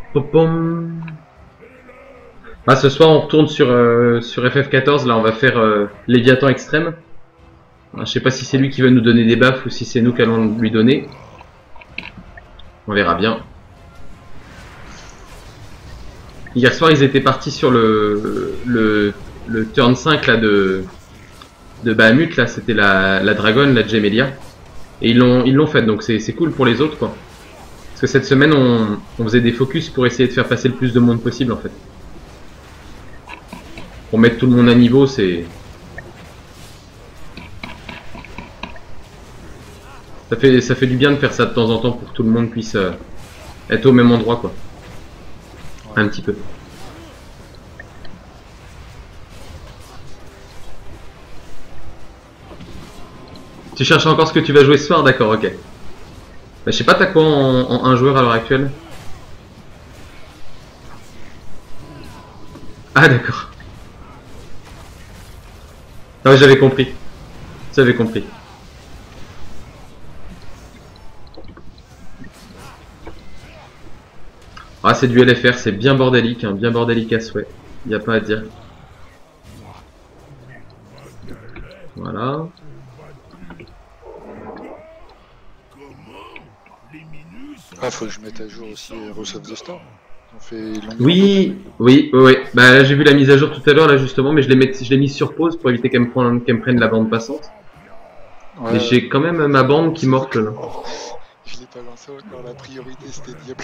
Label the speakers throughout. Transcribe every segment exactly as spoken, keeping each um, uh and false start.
Speaker 1: Pom pom. Ah, ce soir on retourne sur, euh, sur F F quatorze, là on va faire euh, Léviathan extrême. Ah, je sais pas si c'est lui qui va nous donner des baffes ou si c'est nous qui allons lui donner. On verra bien. Hier soir ils étaient partis sur le, le, le turn cinq là, de, de Bahamut, là c'était la, la dragonne, la Gemelia. Et ils l'ont ils l'ont fait, donc c'est cool pour les autres quoi. Parce que cette semaine on, on faisait des focus pour essayer de faire passer le plus de monde possible en fait. Pour mettre tout le monde à niveau, c'est... Ça fait, ça fait du bien de faire ça de temps en temps pour que tout le monde puisse euh, être au même endroit quoi. Un petit peu. Tu cherches encore ce que tu vas jouer ce soir? D'accord, ok. Bah, je sais pas, t'as quoi en, en un joueur à l'heure actuelle? Ah d'accord. Ah ouais, j'avais compris. J'avais compris. Ah, c'est du L F R, c'est bien bordélique, hein, bien bordélique à souhait. Y a pas à dire. Voilà.
Speaker 2: Ah, faut que je mette à jour aussi Heroes of the Storm. On fait
Speaker 1: oui, oui, oui, oui. Bah j'ai vu la mise à jour tout à l'heure là justement, mais je l'ai mise sur pause pour éviter qu'elle me, prenne, qu'elle me prenne la bande passante. Ouais, mais j'ai quand même ma bande qui morfle là.
Speaker 2: Je l'ai pas lancé encore, la priorité c'était Diablo.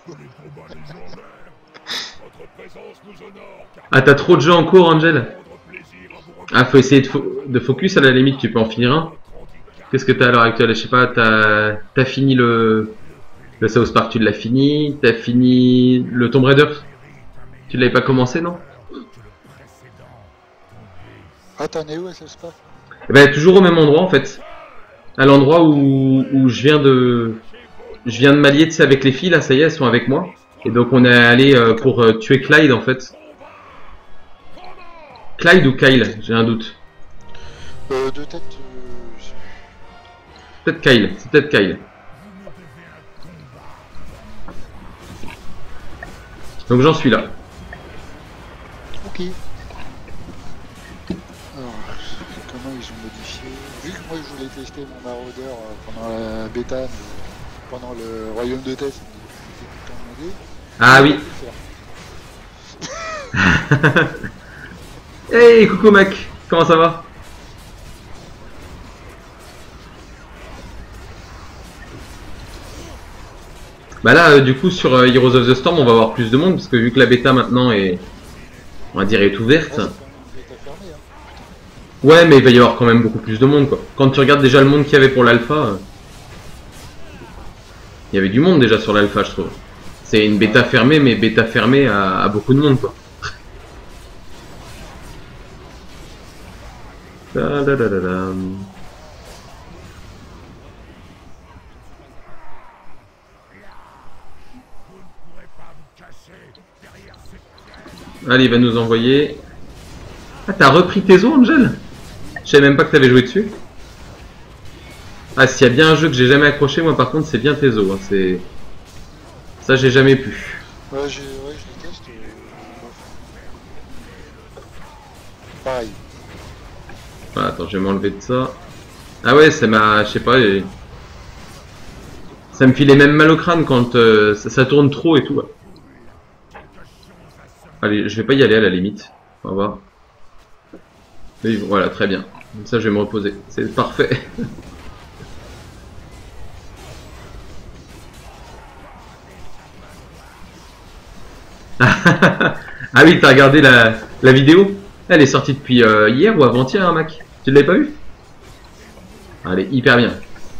Speaker 1: Ah, t'as trop de jeux en cours, Angel? Ah, faut essayer de, fo de focus, à la limite, tu peux en finir un. Qu'est-ce que t'as à l'heure actuelle? Je sais pas, t'as as fini le, le South Park, tu l'as fini. T'as fini le Tomb Raider. Tu l'avais pas commencé, non?
Speaker 2: Ah, t'en es où à South Park?
Speaker 1: Eh ben, toujours au même endroit, en fait. À l'endroit où, où je viens de... Je viens de m'allier, tu sais, avec les filles, là, ça y est, elles sont avec moi. Et donc on est allé euh, pour euh, tuer Clyde, en fait. Clyde ou Kyle? J'ai un doute.
Speaker 2: Euh, de tête... Euh...
Speaker 1: Peut-être Kyle, c'est peut-être Kyle. Donc j'en suis là.
Speaker 2: Ok. Alors, comment ils ont modifié? Vu que moi je voulais tester mon maraudeur euh, pendant la bêta, mais pendant le royaume de test,
Speaker 1: ah oui. Hey, coucou mec, comment ça va? Bah là, euh, du coup, sur euh, Heroes of the Storm, on va avoir plus de monde, parce que vu que la bêta maintenant est, on va dire, est ouverte. Ouais, mais il va y avoir quand même beaucoup plus de monde, quoi. Quand tu regardes déjà le monde qu'il y avait pour l'alpha, euh, il y avait du monde déjà sur l'alpha, je trouve. C'est une bêta fermée, mais bêta fermée à, à beaucoup de monde, quoi. Da, da, da, da, da. Allez, il va nous envoyer... Ah, t'as repris tes os, Angel? Je savais même pas que t'avais joué dessus. Ah, s'il y a bien un jeu que j'ai jamais accroché, moi par contre, c'est bien tes os. Hein. C'est... Ça, j'ai jamais pu.
Speaker 2: Ouais, ouais, je les teste. Et... Pareil.
Speaker 1: Ah, attends, je vais m'enlever de ça. Ah ouais, ça m'a... Je sais pas... Et... Ça me filait même mal au crâne quand euh, ça, ça tourne trop et tout. Ouais. Allez, je vais pas y aller à la limite. On va voir. Et voilà, très bien. Comme ça, je vais me reposer. C'est parfait. Ah oui, t'as regardé la, la vidéo? Elle est sortie depuis euh, hier ou avant-hier, hein, Mac? Tu l'avais pas vue? Elle est hyper bien.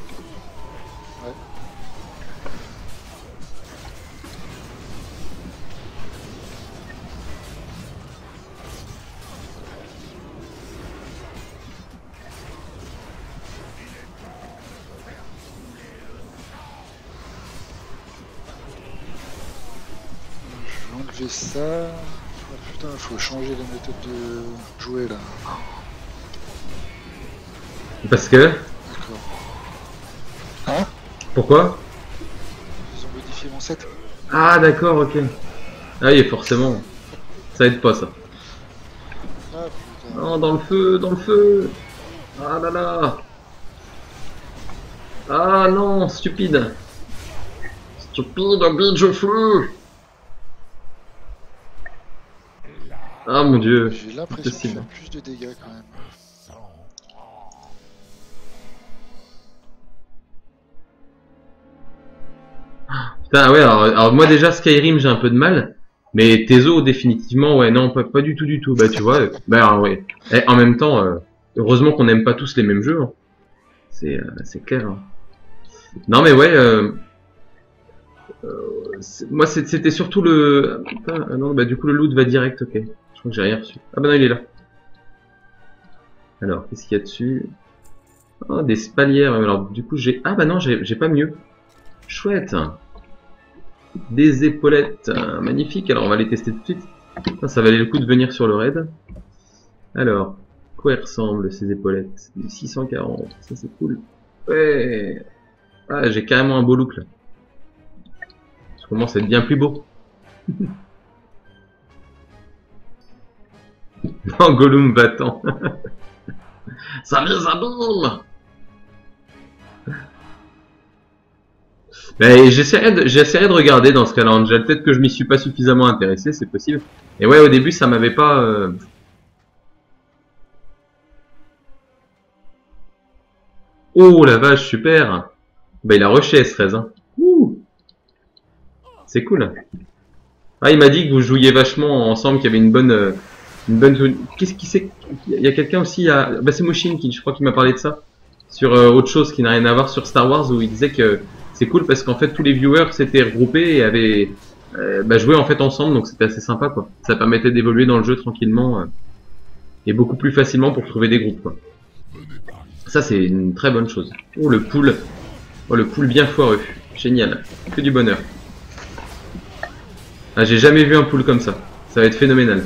Speaker 2: Enlever ça. Oh, putain, il faut changer la méthode de jouer là.
Speaker 1: Parce que...
Speaker 2: D'accord. Hein?
Speaker 1: Pourquoi?
Speaker 2: Ils ont modifié mon set.
Speaker 1: Ah d'accord, ok. Ah oui, forcément. Ça aide pas ça.
Speaker 2: Ah putain.
Speaker 1: Non, dans le feu, dans le feu. Ah là là. Ah non, stupide. Stupide, bitch au feu. Ah mon dieu,
Speaker 2: J'ai l'impression de
Speaker 1: impossible.
Speaker 2: faire plus de dégâts quand même.
Speaker 1: Putain, ouais, alors, alors moi déjà Skyrim j'ai un peu de mal, mais Tezo définitivement, ouais, non, pas, pas du tout, du tout. Bah tu vois, euh, bah alors, ouais. Et en même temps, euh, heureusement qu'on n'aime pas tous les mêmes jeux, hein. C'est, euh, c'est clair. Hein. Non mais ouais, euh, c'est- moi c'est- c'était surtout le, putain, ah non, bah du coup le loot va direct, ok. Je crois que j'ai rien reçu. Ah bah non, il est là. Alors, qu'est-ce qu'il y a dessus? Oh, des spalières. Alors du coup j'ai, ah bah non, j'ai j'ai pas mieux. Chouette. Des épaulettes, euh, magnifique. Alors on va les tester tout de suite. Ah, ça valait le coup de venir sur le raid. Alors, quoi elles ressemblent ces épaulettes? six cent quarante, ça c'est cool. Ouais. Ah, j'ai carrément un beau look là. Je commence à être bien plus beau. Non, Gollum battant. Salut Zaboum. Mais j'essaierai de, j'essaierai de regarder dans ce cas-là, Angel. Peut-être que je m'y suis pas suffisamment intéressé, c'est possible. Et ouais, au début, ça m'avait pas... Euh... Oh la vache, super. Bah il a rushé S treize, hein. Ouh, c'est cool. Ah, il m'a dit que vous jouiez vachement ensemble, qu'il y avait une bonne... euh, Une bonne... Qu'est-ce qui c'est? Il y a quelqu'un aussi, il y a... Bah c'est Moshin qui, je crois, qui m'a parlé de ça. Sur euh, autre chose qui n'a rien à voir, sur Star Wars, où il disait que c'est cool parce qu'en fait tous les viewers s'étaient regroupés et avaient euh, bah, joué en fait ensemble, donc c'était assez sympa quoi. Ça permettait d'évoluer dans le jeu tranquillement euh, et beaucoup plus facilement pour trouver des groupes quoi. Ça c'est une très bonne chose. Oh le pool, oh le pool bien foireux, génial, que du bonheur. Ah j'ai jamais vu un pool comme ça, ça va être phénoménal.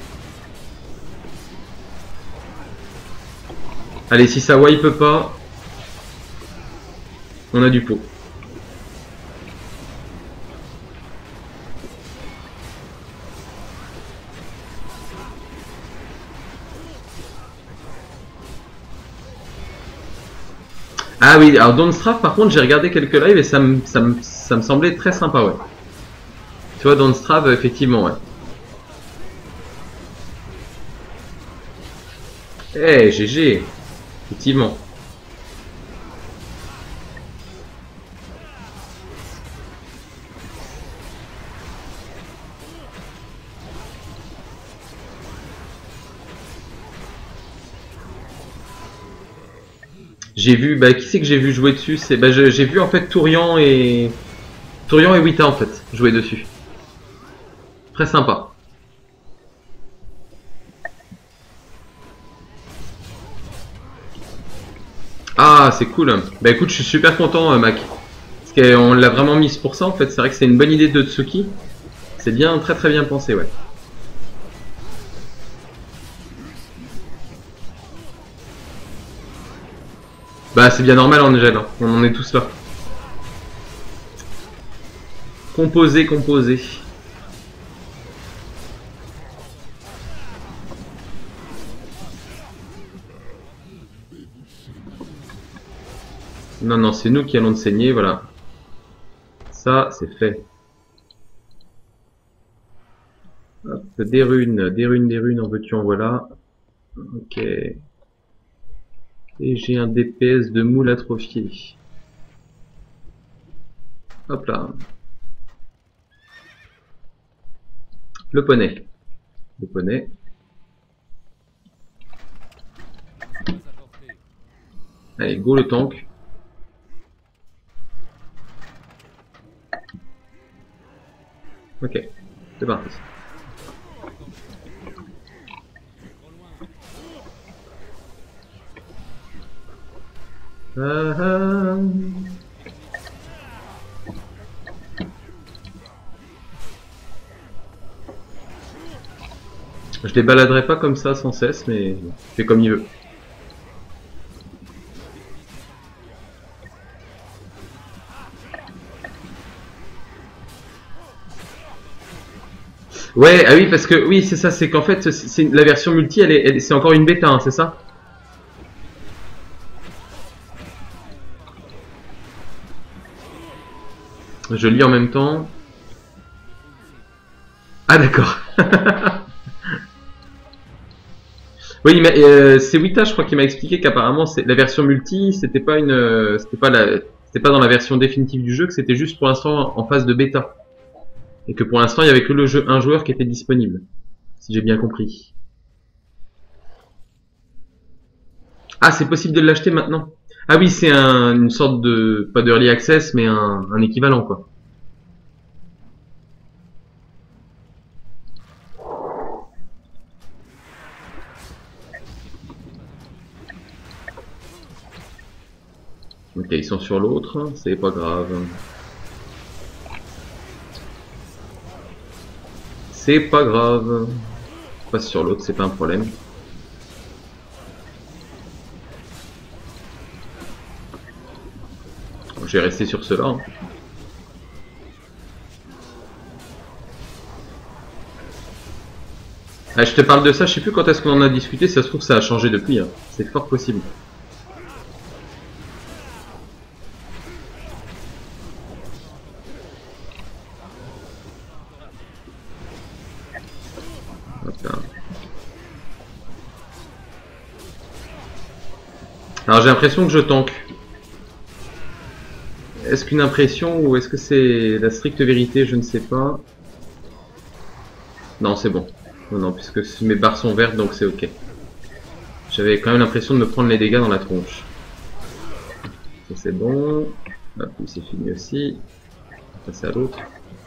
Speaker 1: Allez, si ça wipe pas, on a du pot. Ah oui, alors Don't Strafe par contre j'ai regardé quelques lives et ça me, ça me, ça me semblait très sympa ouais. Tu vois Don't Strafe effectivement ouais. Eh hey, G G, effectivement. J'ai vu, bah qui c'est que j'ai vu jouer dessus? C'est, bah j'ai vu en fait Tourian et Tourian et Wita en fait jouer dessus. Très sympa. Ah c'est cool. Bah écoute, je suis super content euh, Mac. Parce qu'on l'a vraiment mise pour ça en fait. C'est vrai que c'est une bonne idée de Tsuki. C'est bien, très très bien pensé ouais. Bah c'est bien normal Angel, hein. On en est tous là. Composer, composer. Non, non, c'est nous qui allons te saigner, voilà. Ça, c'est fait. Hop, des runes, des runes, des runes, en veux-tu, en voilà. Ok. Et j'ai un D P S de moule atrophié. Hop là. Le poney. Le poney. Allez, go le tank. Ok, c'est parti. Ah ah. Je les baladerai pas comme ça sans cesse, mais il fait comme il veut. Ouais, ah oui, parce que oui, c'est ça, c'est qu'en fait, c'est la version multi, elle est, elle- c'est encore une bêta, hein, c'est ça? Je lis en même temps. Ah d'accord. Oui, mais euh, c'est Wita, je crois, qui m'a expliqué qu'apparemment c'est la version multi, c'était pas une, euh, c'était pas la, c'était pas dans la version définitive du jeu, que c'était juste pour l'instant en phase de bêta, et que pour l'instant il y avait que le jeu un joueur qui était disponible, si j'ai bien compris. Ah, c'est possible de l'acheter maintenant. Ah oui, c'est un, une sorte de, pas d'early access, mais un, un équivalent quoi. Ok, ils sont sur l'autre, c'est pas grave. C'est pas grave. Passe sur l'autre, c'est pas un problème. Je vais rester sur cela. Hein. Ah, je te parle de ça, je sais plus quand est-ce qu'on en a discuté, ça se trouve ça a changé depuis. Hein. C'est fort possible. Alors j'ai l'impression que je tank. Est-ce qu'une impression ou est-ce que c'est la stricte vérité? Je ne sais pas. Non, c'est bon. Non, non, puisque mes barres sont vertes, donc c'est ok. J'avais quand même l'impression de me prendre les dégâts dans la tronche. Ça c'est bon. Hop, c'est fini aussi. On va passer à l'autre.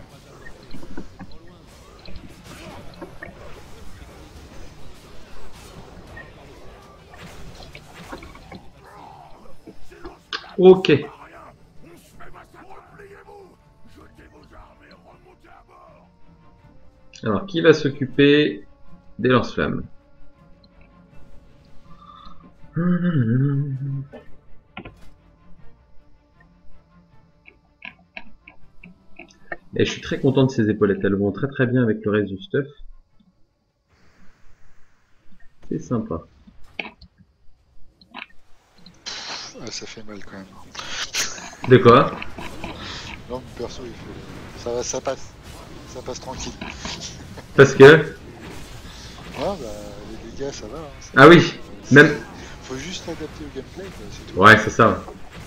Speaker 1: Ok. Alors, qui va s'occuper des lance-flammes? Et je suis très content de ces épaulettes, elles vont très très bien avec le reste du stuff. C'est sympa.
Speaker 2: Ah, ça fait mal quand même.
Speaker 1: De quoi?
Speaker 2: Non, mon perso, il fait... ça va, ça passe. Ça passe tranquille.
Speaker 1: Parce que...
Speaker 2: Ouais, bah, les dégâts, ça va. Hein,
Speaker 1: ah oui,
Speaker 2: euh,
Speaker 1: même...
Speaker 2: Faut juste adapter au gameplay, c'est tout.
Speaker 1: Ouais, c'est ça.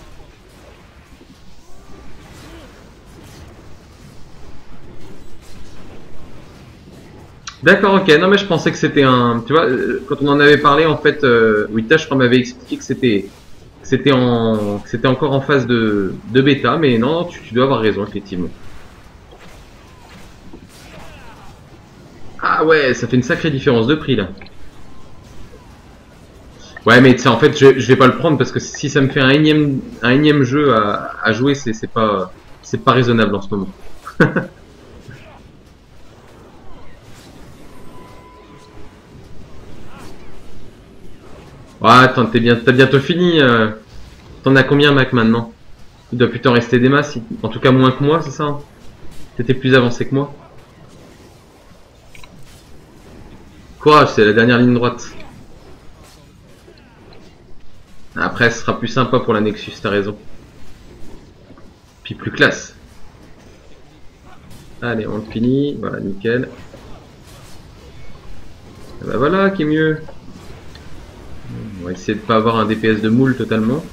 Speaker 1: D'accord, ok. Non, mais je pensais que c'était un... Tu vois, quand on en avait parlé, en fait, euh, Wita, je crois, m'avait expliqué que c'était... C'était en, c'était encore en phase de, de bêta, mais non, tu, tu dois avoir raison, effectivement. Ah ouais, ça fait une sacrée différence de prix, là. Ouais, mais tu sais, en fait, je, je vais pas le prendre parce que si ça me fait un énième, un énième jeu à, à jouer, c'est c'est pas, c'est pas raisonnable en ce moment. Ouais, attends, t'es bien, t'as bientôt fini. Euh... T'en as combien, Mac, maintenant? Il doit plutôt rester des masses, en tout cas moins que moi, c'est ça hein? T'étais plus avancé que moi. Courage, c'est la dernière ligne droite. Après, ce sera plus sympa pour la Nexus, t'as raison. Puis plus classe. Allez, on le finit. Voilà, nickel. Et bah voilà, qui est mieux. On va essayer de pas avoir un D P S de moule totalement.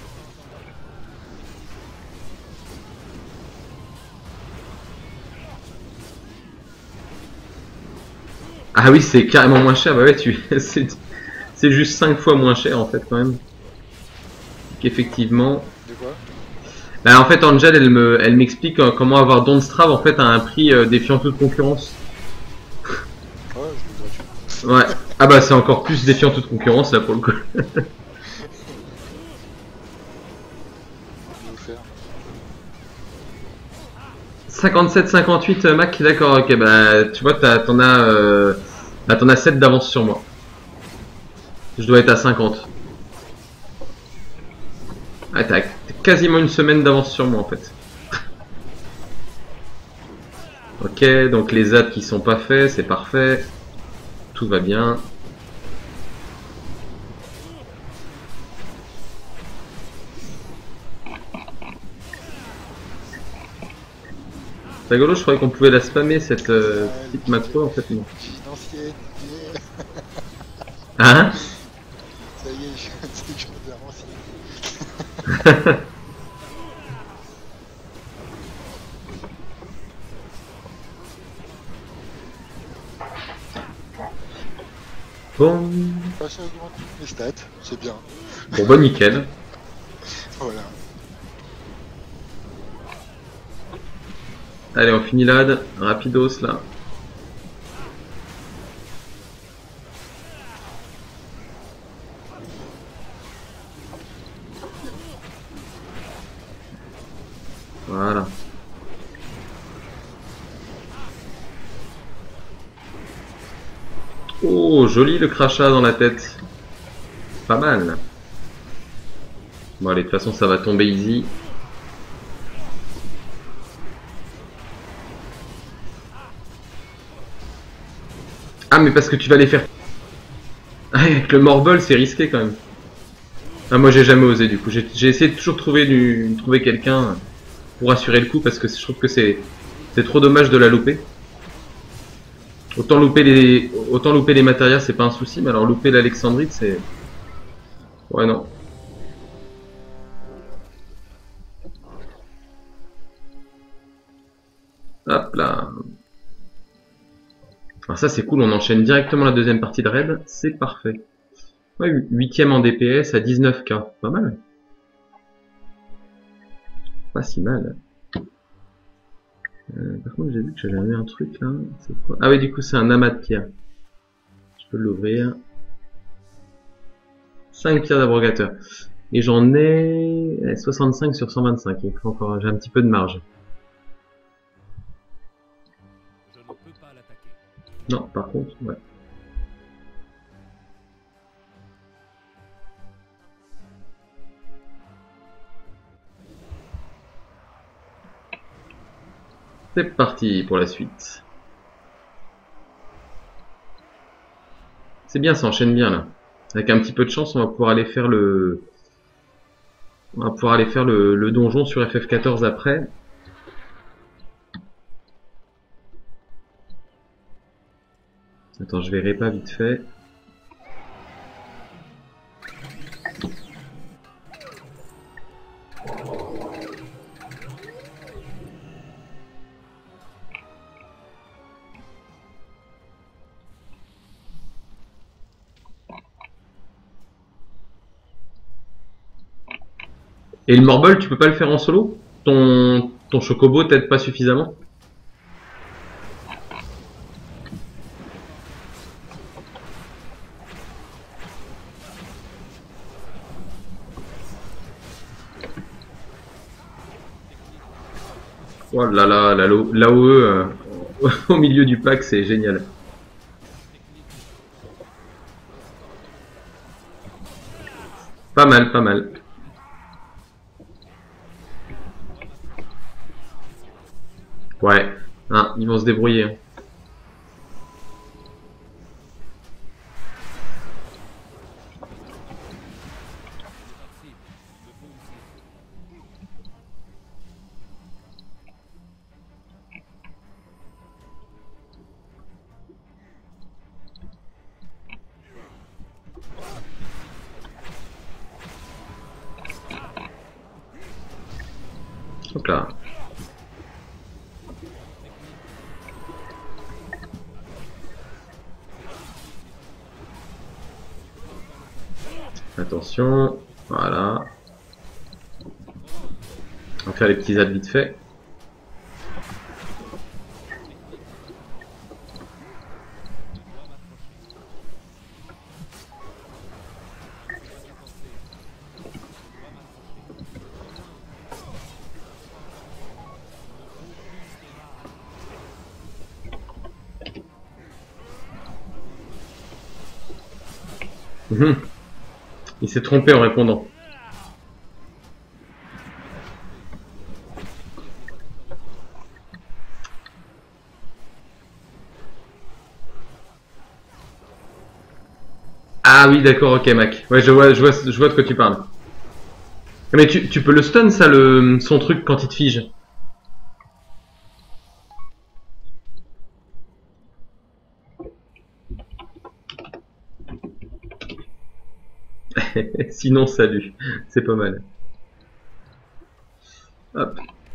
Speaker 1: Ah oui, c'est carrément moins cher. Bah ouais, tu... c'est juste cinq fois moins cher en fait quand même. Qu'effectivement.
Speaker 2: De quoi?
Speaker 1: Bah en fait, Angel, elle me, elle m'explique comment avoir Don't Strav en fait à un prix euh, défiant toute concurrence.
Speaker 2: Ouais, je
Speaker 1: Ouais. Ah bah c'est encore plus défiant toute concurrence là pour le coup. cinquante-sept cinquante-huit Mac, d'accord, ok, bah tu vois, t'en as, euh, bah, t'en as sept d'avance sur moi. Je dois être à cinquante. Ah, t'as quasiment une semaine d'avance sur moi en fait. Ok, donc les Z qui sont pas faits, c'est parfait. Tout va bien. C'est rigolo, je croyais qu'on pouvait la spammer cette euh,
Speaker 2: Ah,
Speaker 1: petite macro, en fait non.
Speaker 2: j'ai une ancienne. Yeah.
Speaker 1: Hein?
Speaker 2: Ça y est, je sais que je vais faire ancienne.
Speaker 1: Bon,
Speaker 2: Pas ça augmente mes stats, c'est bien.
Speaker 1: bon bah nickel.
Speaker 2: Voilà.
Speaker 1: Allez, on finit l'ad, rapidos là. Voilà. Oh, joli le crachat dans la tête. Pas mal. Bon allez, de toute façon ça va tomber easy. Ah mais parce que tu vas les faire... Ah, avec le Morbol c'est risqué quand même. Ah moi j'ai jamais osé du coup. J'ai essayé de toujours trouver, du... trouver quelqu'un pour assurer le coup parce que je trouve que c'est c'est trop dommage de la louper. Autant louper les autant louper les matérias c'est pas un souci, mais alors louper l'Alexandrite c'est... Ouais non. Hop là. Alors ça c'est cool, on enchaîne directement la deuxième partie de raid, c'est parfait. Ouais, huitième en D P S à dix-neuf K, pas mal. Pas si mal. Euh, par contre j'ai vu que j'avais eu un truc là, c'est quoi? Ah oui du coup c'est un amas de pierre. Je peux l'ouvrir. cinq pierres d'abrogateur. Et j'en ai soixante-cinq sur cent vingt-cinq, il faut encore, j'ai un petit peu de marge.
Speaker 3: Je ne peux pas l'attaquer.
Speaker 1: Non, par contre, ouais. C'est parti pour la suite. C'est bien, ça enchaîne bien là. Avec un petit peu de chance, on va pouvoir aller faire le... On va pouvoir aller faire le, le donjon sur F F quatorze après. Attends, je verrai pas vite fait. Et le Morbol, tu peux pas le faire en solo? Ton, ton Chocobo t'aide pas suffisamment? Oh là là, l'A O E euh, au milieu du pack, c'est génial. Pas mal, pas mal. Ouais, hein, ils vont se débrouiller. Hein. Hop là. Attention, voilà. On va faire les petits zaps vite fait. Mmh. Il s'est trompé en répondant. Ah oui, d'accord, ok, Mac. Ouais, je vois, je vois, je vois de quoi tu parles. Mais tu, tu peux le stun, ça, le, son truc, quand il te fige. Sinon, salut. C'est pas mal. Hop.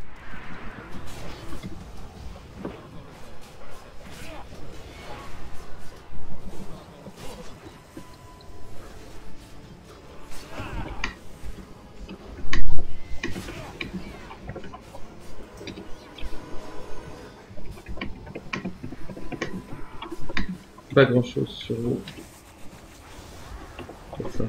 Speaker 1: Pas grand chose sur vous. Pour ça.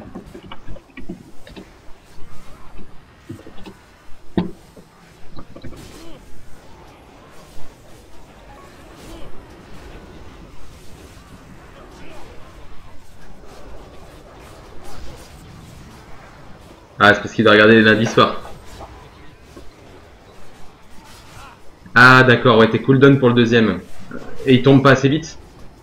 Speaker 1: Ah, c'est parce qu'il doit regarder lundi soir. Ah, d'accord, ouais, t'es cooldown pour le deuxième. Et il tombe pas assez vite?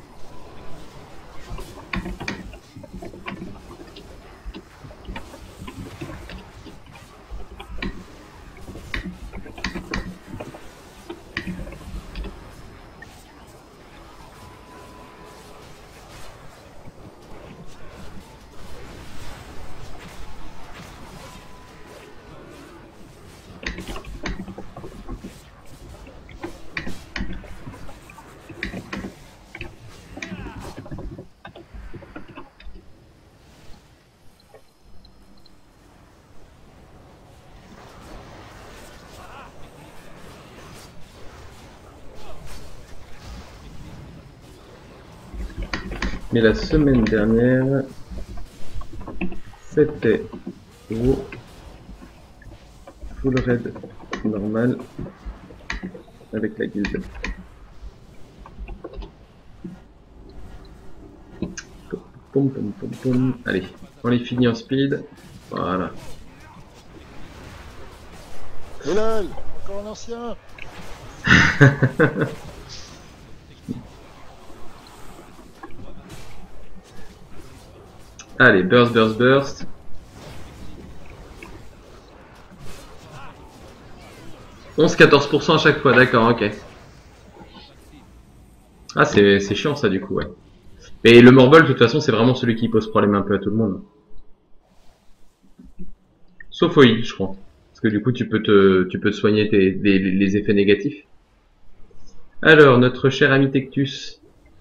Speaker 1: Mais la semaine dernière, c'était au full raid normal avec la guilde. Pom pom pom pom. Allez, on les finit en speed. Voilà.
Speaker 2: Et lol, encore un ancien.
Speaker 1: Allez, burst, burst, burst. onze à quatorze pour cent à chaque fois, d'accord, ok. Ah, c'est chiant ça du coup, ouais. Mais le Morbol, de toute façon, c'est vraiment celui qui pose problème un peu à tout le monde. Sauf O I, je crois. Parce que du coup, tu peux te, tu peux soigner tes, les, les effets négatifs. Alors, notre cher ami Tectus.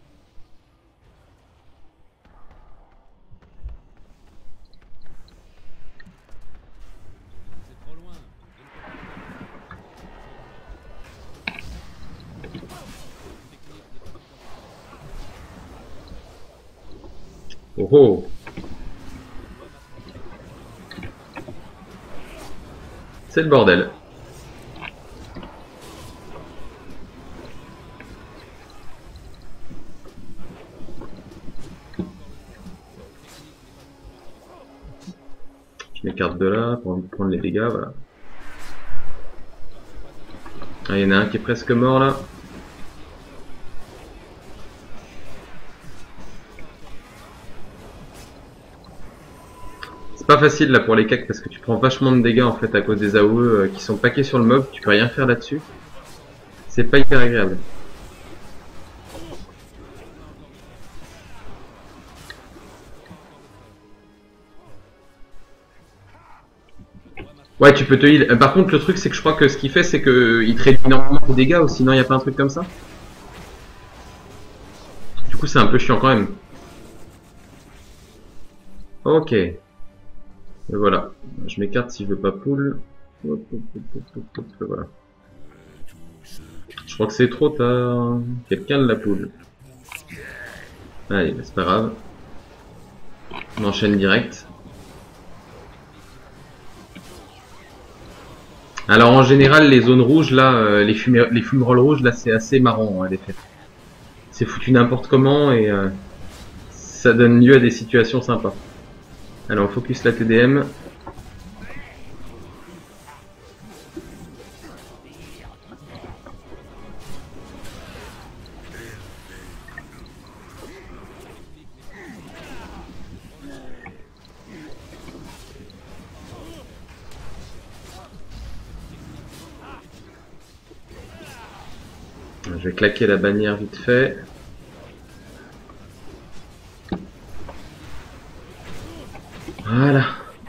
Speaker 1: Oh oh. C'est le bordel. Je m'écarte de là pour prendre les dégâts, voilà. Ah, il y en a un qui est presque mort là. C'est pas facile là pour les cacs parce que tu prends vachement de dégâts en fait à cause des A O E qui sont paqués sur le mob, tu peux rien faire là-dessus. C'est pas hyper agréable. Ouais, tu peux te heal. Par contre, le truc, c'est que je crois que ce qu'il fait, c'est que il te réduit énormément de dégâts, ou sinon, il n'y a pas un truc comme ça. Du coup, c'est un peu chiant quand même. Ok. Et voilà. Je m'écarte si je veux pas pull. Hop, hop, hop, hop, hop, hop, voilà. Je crois que c'est trop tard. Quelqu'un de la pull. Allez, c'est pas grave. On enchaîne direct. Alors en général, les zones rouges, là, euh, les, fumé les fumerolles rouges, là, c'est assez marrant, hein, les faits. C'est foutu n'importe comment et euh, ça donne lieu à des situations sympas. Alors on focus la T D M. Je vais claquer la bannière vite fait. Voilà.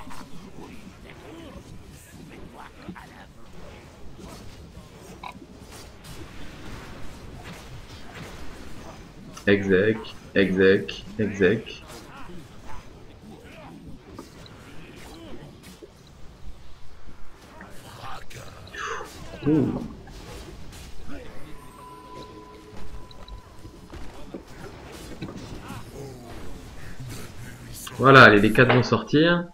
Speaker 1: Exec, exec, exec. Ouh. Voilà, les D quatre vont sortir.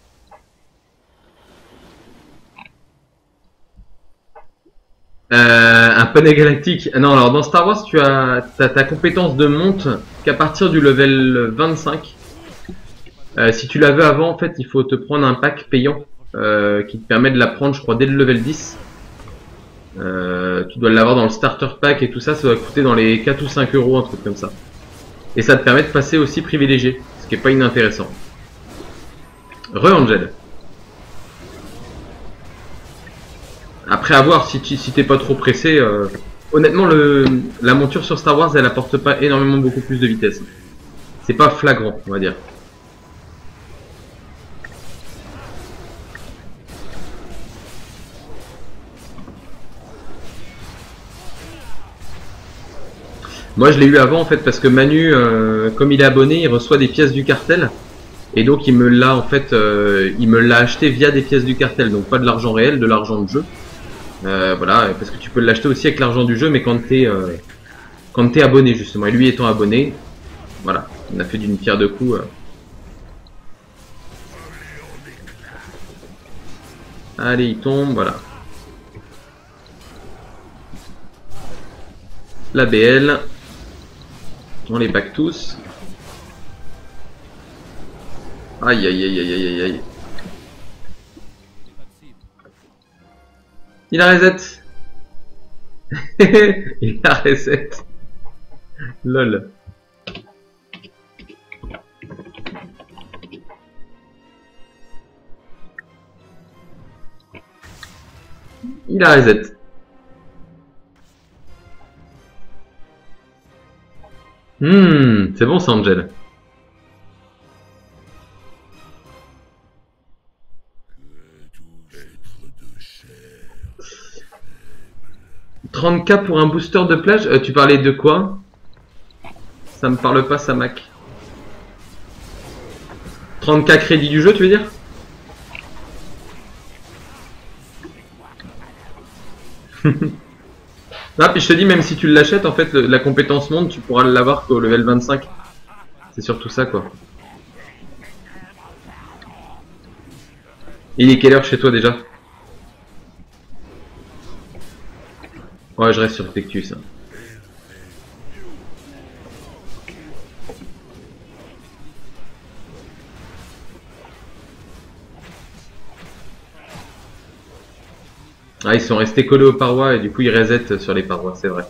Speaker 1: Euh, un poney galactique. Non, alors dans Star Wars, tu as, as ta compétence de monte qu'à partir du level vingt-cinq. Euh, si tu la veux avant, en fait, il faut te prendre un pack payant euh, qui te permet de la prendre, je crois, dès le level dix. Euh, tu dois l'avoir dans le starter pack et tout ça, ça va coûter dans les quatre ou cinq euros, un truc comme ça. Et ça te permet de passer aussi privilégié, ce qui est pas inintéressant. Re-Angel. Après avoir, si tu si t'es pas trop pressé, euh, honnêtement le la monture sur Star Wars elle apporte pas énormément beaucoup plus de vitesse. C'est pas flagrant, on va dire. Moi je l'ai eu avant en fait parce que Manu, euh, comme il est abonné, il reçoit des pièces du cartel. Et donc il me l'a en fait, euh, il me l'a acheté via des pièces du cartel, donc pas de l'argent réel, de l'argent de jeu. Euh, voilà, parce que tu peux l'acheter aussi avec l'argent du jeu, mais quand t'es euh, quand t'es abonné justement. Et lui étant abonné, voilà, on a fait d'une pierre deux coups. Euh. Allez, il tombe, voilà. La B L, on les back tous. Aïe aïe aïe aïe aïe aïe. Il a reset. Il a reset. Lol. Il a reset. Hmm, c'est bon ça, Angel. trente K pour un booster de plage, euh, tu parlais de quoi? Ça me parle pas, ça Mac. trente K crédit du jeu, tu veux dire? Ah, puis je te dis, même si tu l'achètes, en fait, la compétence monde, tu pourras l'avoir qu'au level vingt-cinq. C'est surtout ça, quoi. Il est quelle heure chez toi déjà? Ouais, je reste sur Tectus. Hein. Ah, ils sont restés collés aux parois et du coup ils resettent sur les parois, c'est vrai.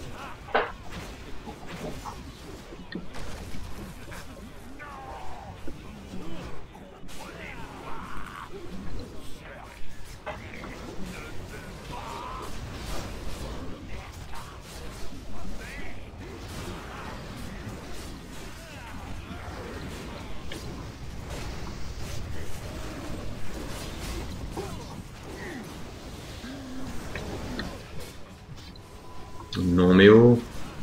Speaker 1: Non mais oh.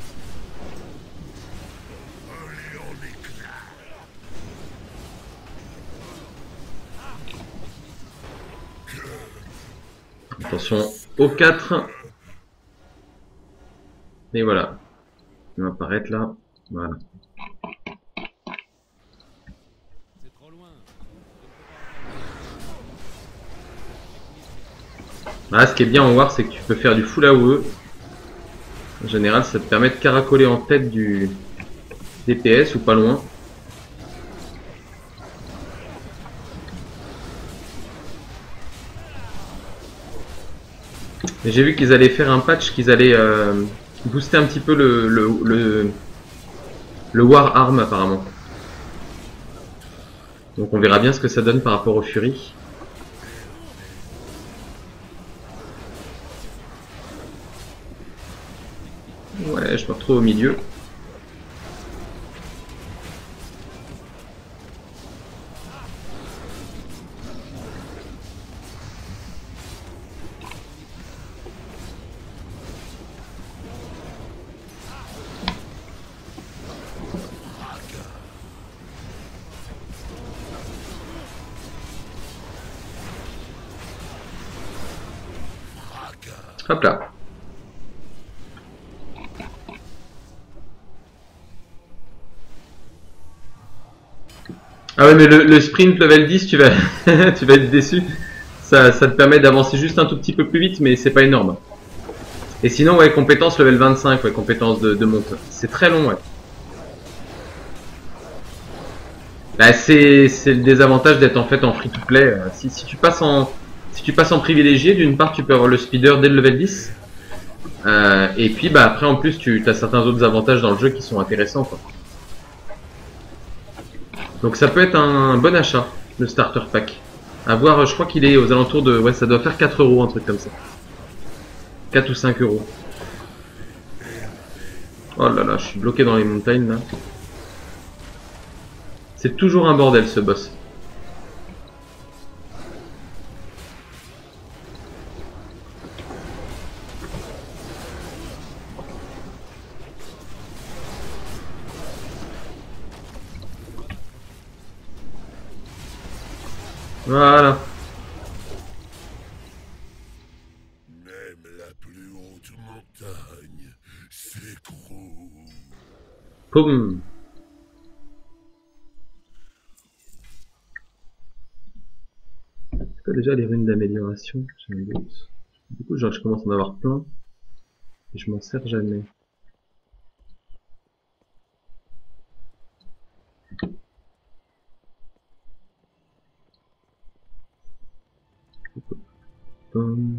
Speaker 1: Attention au quatre. Et voilà. Il va apparaître là. Voilà. Ah, ce qui est bien en War, c'est que tu peux faire du full A O E. En général, ça te permet de caracoler en tête du D P S ou pas loin. J'ai vu qu'ils allaient faire un patch, qu'ils allaient euh, booster un petit peu le, le, le, le War Arm apparemment. Donc on verra bien ce que ça donne par rapport au Fury. Ouais, je me retrouve au milieu. Hop là. Ah ouais, mais le, le sprint level dix, tu vas, tu vas être déçu. Ça, ça te permet d'avancer juste un tout petit peu plus vite, mais c'est pas énorme. Et sinon, ouais, compétence level vingt-cinq, ouais, compétence de, de monte. C'est très long, ouais. Bah, c'est le désavantage d'être en fait en free-to-play. Si, si tu passes en si tu passes en privilégié, d'une part, tu peux avoir le speeder dès le level dix. Euh, et puis, bah après, en plus, tu as certains autres avantages dans le jeu qui sont intéressants, quoi. Donc ça peut être un bon achat, le starter pack. À voir, je crois qu'il est aux alentours de... Ouais, ça doit faire quatre euros, un truc comme ça. quatre ou cinq euros. Oh là là, je suis bloqué dans les montagnes, là. C'est toujours un bordel, ce boss. Voilà.
Speaker 4: Même la plus haute montagne s'écroule.
Speaker 1: Poum. C'est quoi déjà les runes d'amélioration? J'ai un doute. Du coup, genre, je commence à en avoir plein. Et je m'en sers jamais. Poum.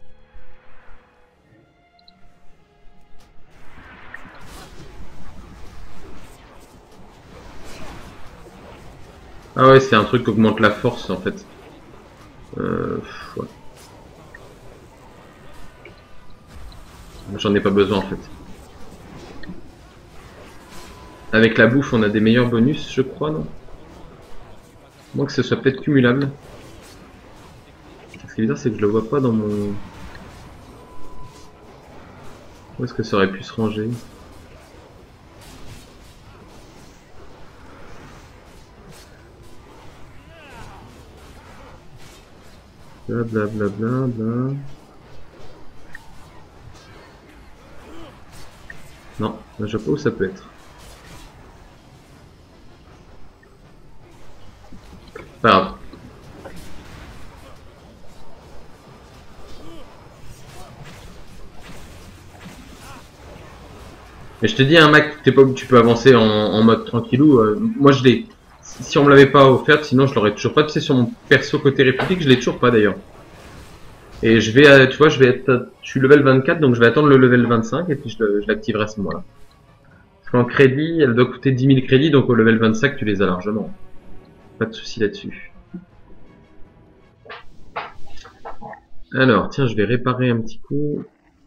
Speaker 1: Ah ouais, c'est un truc qui augmente la force en fait. Euh, ouais. J'en ai pas besoin en fait. Avec la bouffe, on a des meilleurs bonus, je crois, non? Moi que ce soit peut-être cumulable. Ce qui est bizarre, c'est que je le vois pas dans mon... Où est-ce que ça aurait pu se ranger? Bla bla bla bla bla. Non, je sais pas où ça peut être. Pas grave. Mais je te dis, un hein, Mac, t'es pas, tu peux avancer en, en mode tranquillou. Euh, moi, je l'ai. Si on me l'avait pas offert, sinon je l'aurais toujours pas. Tu sais, sur mon perso côté république, je l'ai toujours pas d'ailleurs. Et je vais, euh, tu vois, je vais être, je suis level vingt-quatre, donc je vais attendre le level vingt-cinq et puis je, je l'activerai à ce moment-là. Parce qu'en crédit, elle doit coûter dix mille crédits, donc au level vingt-cinq, tu les as largement. Pas de souci là-dessus. Alors, tiens, je vais réparer un petit coup.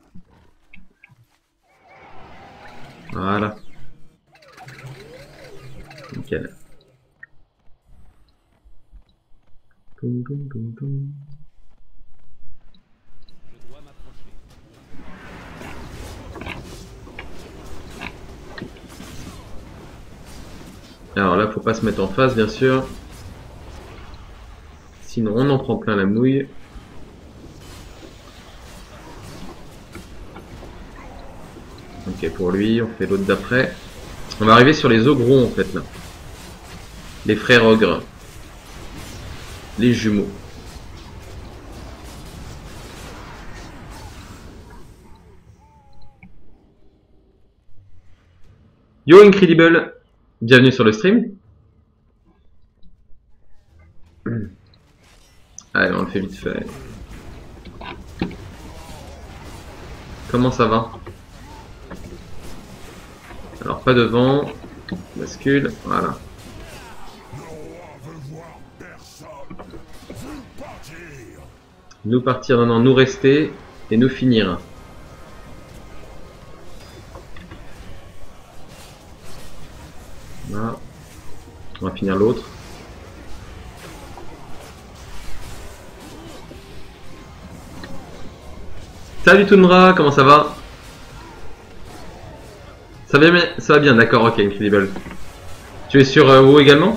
Speaker 1: Voilà. Nickel. Boum, boum, boum, boum.
Speaker 3: Je dois m'approcher.
Speaker 1: Alors là, faut pas se mettre en face, bien sûr. Sinon, on en prend plein la mouille. Ok, pour lui, on fait l'autre d'après. On va arriver sur les ogres en fait, là. Les frères ogres. Les jumeaux. Yo Incredible, bienvenue sur le stream. Allez, on le fait vite fait. Comment ça va? Alors pas devant, bascule, voilà. Nous partir, non non, nous rester et nous finir. Voilà. On va finir l'autre. Salut Tundra, comment ça va? Ça va bien, ça va bien, d'accord, ok, Incredible. Tu es sur euh, WoW également?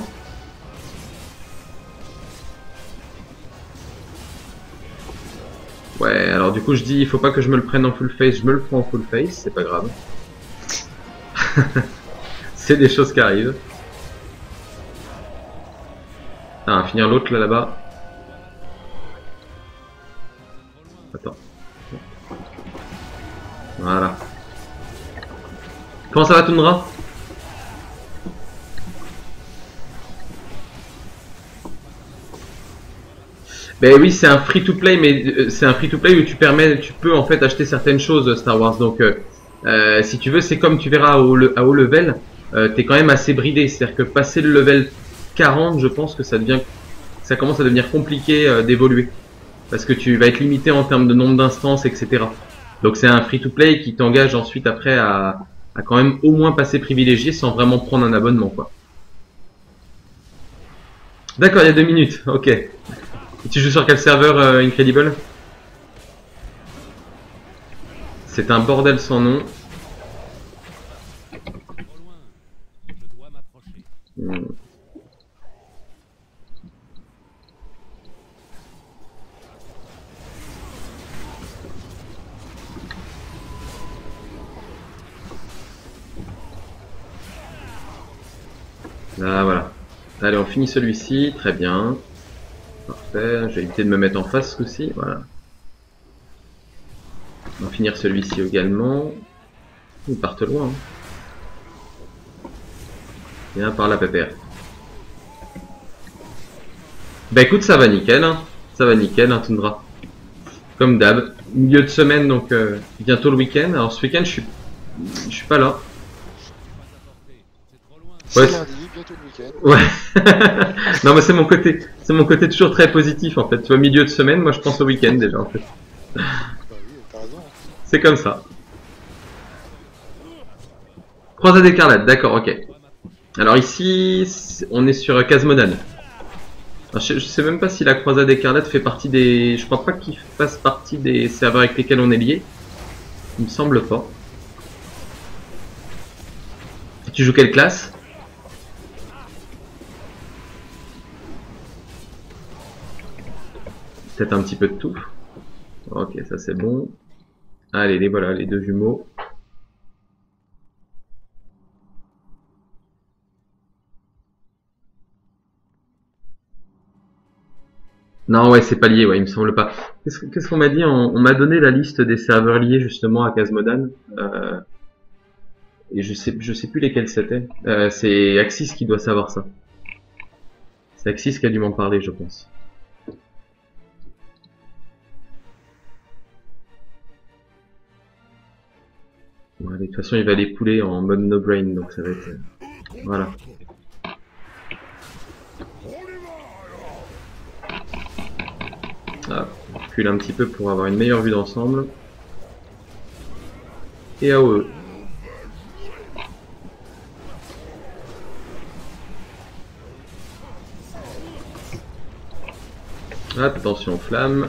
Speaker 1: Ouais, alors du coup je dis il faut pas que je me le prenne en full face, je me le prends en full face, c'est pas grave. C'est des choses qui arrivent. Ah, on va finir l'autre là là-bas. Attends. Voilà. Comment ça va Tundra? Ben oui, c'est un free to play, mais euh, c'est un free to play où tu permets, tu peux en fait acheter certaines choses Star Wars. Donc, euh, euh, si tu veux, c'est comme tu verras à haut, à haut level, euh, t'es quand même assez bridé. C'est-à-dire que passer le level quarante, je pense que ça devient, ça commence à devenir compliqué euh, d'évoluer, parce que tu vas être limité en termes de nombre d'instances, et cetera. Donc, c'est un free to play qui t'engage ensuite après à, à quand même au moins passer privilégié sans vraiment prendre un abonnement, quoi. D'accord, il y a deux minutes. Ok. Et tu joues sur quel serveur, euh, Incredible? C'est un bordel sans nom. Hmm. Là, voilà. Allez, on finit celui-ci. Très bien. Parfait, j'ai évité de me mettre en face ce coup-ci, voilà. On va finir celui-ci également. Ils partent loin. Hein. Viens par la pépère. Bah écoute, ça va nickel, hein. Ça va nickel, hein, Tundra. Comme d'hab. Milieu de semaine, donc euh, bientôt le week-end. Alors ce week-end, je suis, je suis pas là.
Speaker 2: C'est
Speaker 1: Ouais.
Speaker 2: lundi, bientôt le week-end.
Speaker 1: Ouais. Non, mais c'est mon côté, c'est mon côté toujours très positif en fait. Tu vois, milieu de semaine, moi je pense au week-end déjà en fait.
Speaker 2: Bah oui, t'as raison.
Speaker 1: C'est comme ça. Croisade écarlate, d'accord, ok. Alors ici, on est sur Casmodan. Alors, je, je sais même pas si la croisade écarlate fait partie des... Je crois pas qu'il fasse partie des serveurs avec lesquels on est lié. Il me semble pas. Tu joues quelle classe? Peut-être un petit peu de tout. Ok, ça c'est bon. Allez, les voilà, les deux jumeaux. Non, ouais, c'est pas lié, ouais, il me semble pas. Qu'est-ce qu'est-ce qu'on m'a dit? On, on m'a donné la liste des serveurs liés justement à Casmodan. Euh, et je sais, je sais plus lesquels c'était. Euh, c'est Axis qui doit savoir ça. C'est Axis qui a dû m'en parler, je pense. Bon, allez, de toute façon, il va les pouler en mode no brain, donc ça va être... euh, Voilà. Ah, on recule un petit peu pour avoir une meilleure vue d'ensemble. Et A O E. Attention flamme.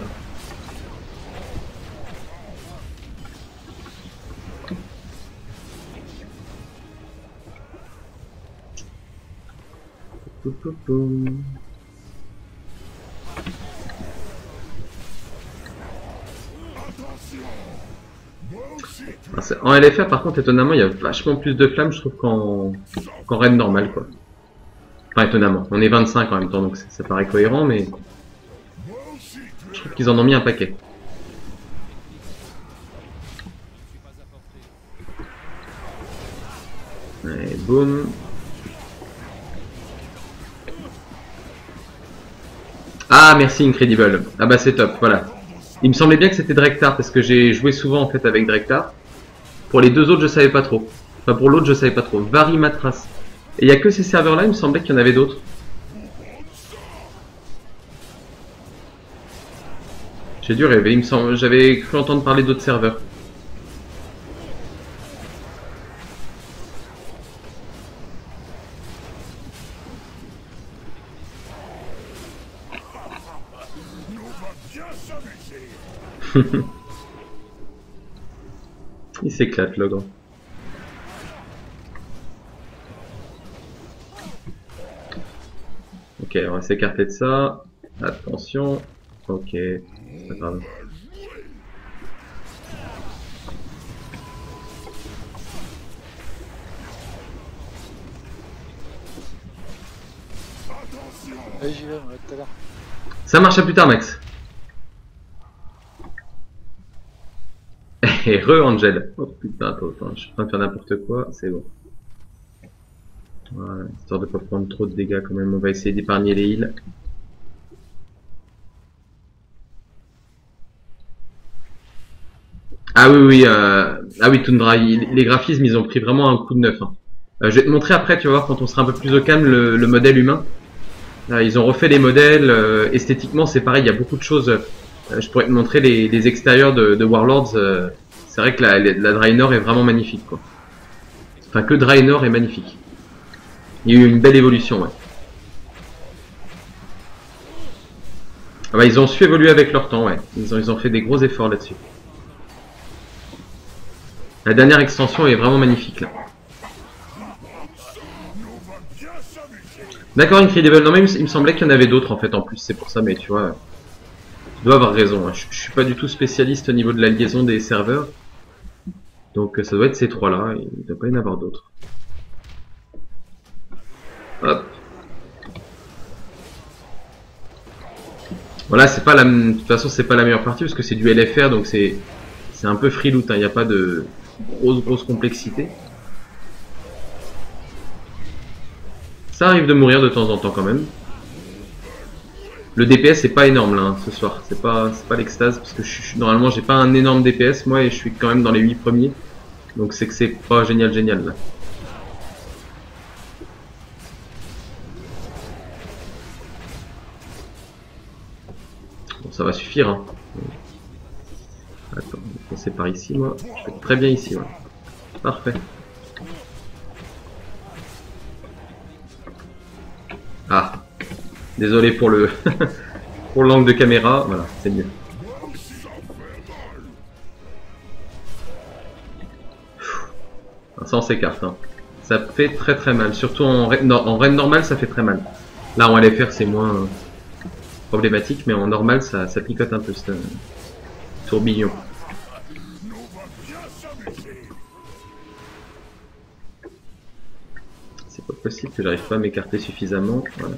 Speaker 1: En L F R par contre étonnamment il y a vachement plus de flammes je trouve qu'en qu'en raid normal quoi. Enfin étonnamment, on est vingt-cinq en même temps donc ça paraît cohérent mais je trouve qu'ils en ont mis un paquet. Allez, boum. Ah merci Incredible. Ah bah c'est top, voilà. Il me semblait bien que c'était Drektar parce que j'ai joué souvent en fait avec Drektar. Pour les deux autres je savais pas trop. Enfin pour l'autre je savais pas trop. Vari Matras. Et il y a que ces serveurs là, il me semblait qu'il y en avait d'autres. J'ai dû rêver, il me semble. J'avais cru entendre parler d'autres serveurs. Il s'éclate, l'ogre. Ok, on va s'écarter de ça. Attention. Ok, c'est pas grave.
Speaker 2: Allez, j'y vais, on va tout à l'heure.
Speaker 1: Ça marche à plus tard, Max. Et re Angel. Oh putain, attends, attends, je suis en train de faire n'importe quoi, c'est bon. Voilà, histoire de pas prendre trop de dégâts quand même, on va essayer d'épargner les heals. Ah oui, oui, euh... ah oui, Tundra, il... les graphismes, ils ont pris vraiment un coup de neuf. Hein. Euh, je vais te montrer après, tu vas voir, quand on sera un peu plus au calme, le, le modèle humain. Euh, ils ont refait les modèles, euh, esthétiquement, c'est pareil, il y a beaucoup de choses. Euh, je pourrais te montrer les, les extérieurs de, de Warlords. Euh, c'est vrai que la, la Draenor est vraiment magnifique, quoi. Enfin, que Draenor est magnifique. Il y a eu une belle évolution, ouais. Ah bah, ils ont su évoluer avec leur temps, ouais. Ils ont, ils ont fait des gros efforts là-dessus. La dernière extension est vraiment magnifique, là. D'accord, Incredible. Non, mais il me semblait qu'il y en avait d'autres, en fait, en plus. C'est pour ça, mais tu vois... Tu dois avoir raison. Hein. Je, je suis pas du tout spécialiste au niveau de la liaison des serveurs. Donc, ça doit être ces trois-là. Il ne doit pas y en avoir d'autres. Hop. Voilà, c'est pas la, de toute façon, c'est pas la meilleure partie parce que c'est du L F R, donc c'est, c'est un peu free loot. Il n'y a pas de grosse, grosse complexité. Ça arrive de mourir de temps en temps quand même. Le D P S c'est pas énorme là hein, ce soir. C'est pas, c'est pas l'extase parce que je suis, normalement j'ai pas un énorme D P S moi et je suis quand même dans les huit premiers. Donc c'est que c'est pas génial, génial là. Bon, ça va suffire. Hein. Attends, on va passer par ici, moi. Je fais très bien ici. Ouais. Parfait. Ah, désolé pour le pour l'angle de caméra. Voilà, c'est mieux. Ça on s'écarte. Hein. Ça fait très très mal. Surtout en raid, en raid normal, ça fait très mal. Là, en L F R, c'est moins problématique, mais en normal, ça, ça picote un peu ce tourbillon. C'est pas possible que j'arrive pas à m'écarter suffisamment. Voilà.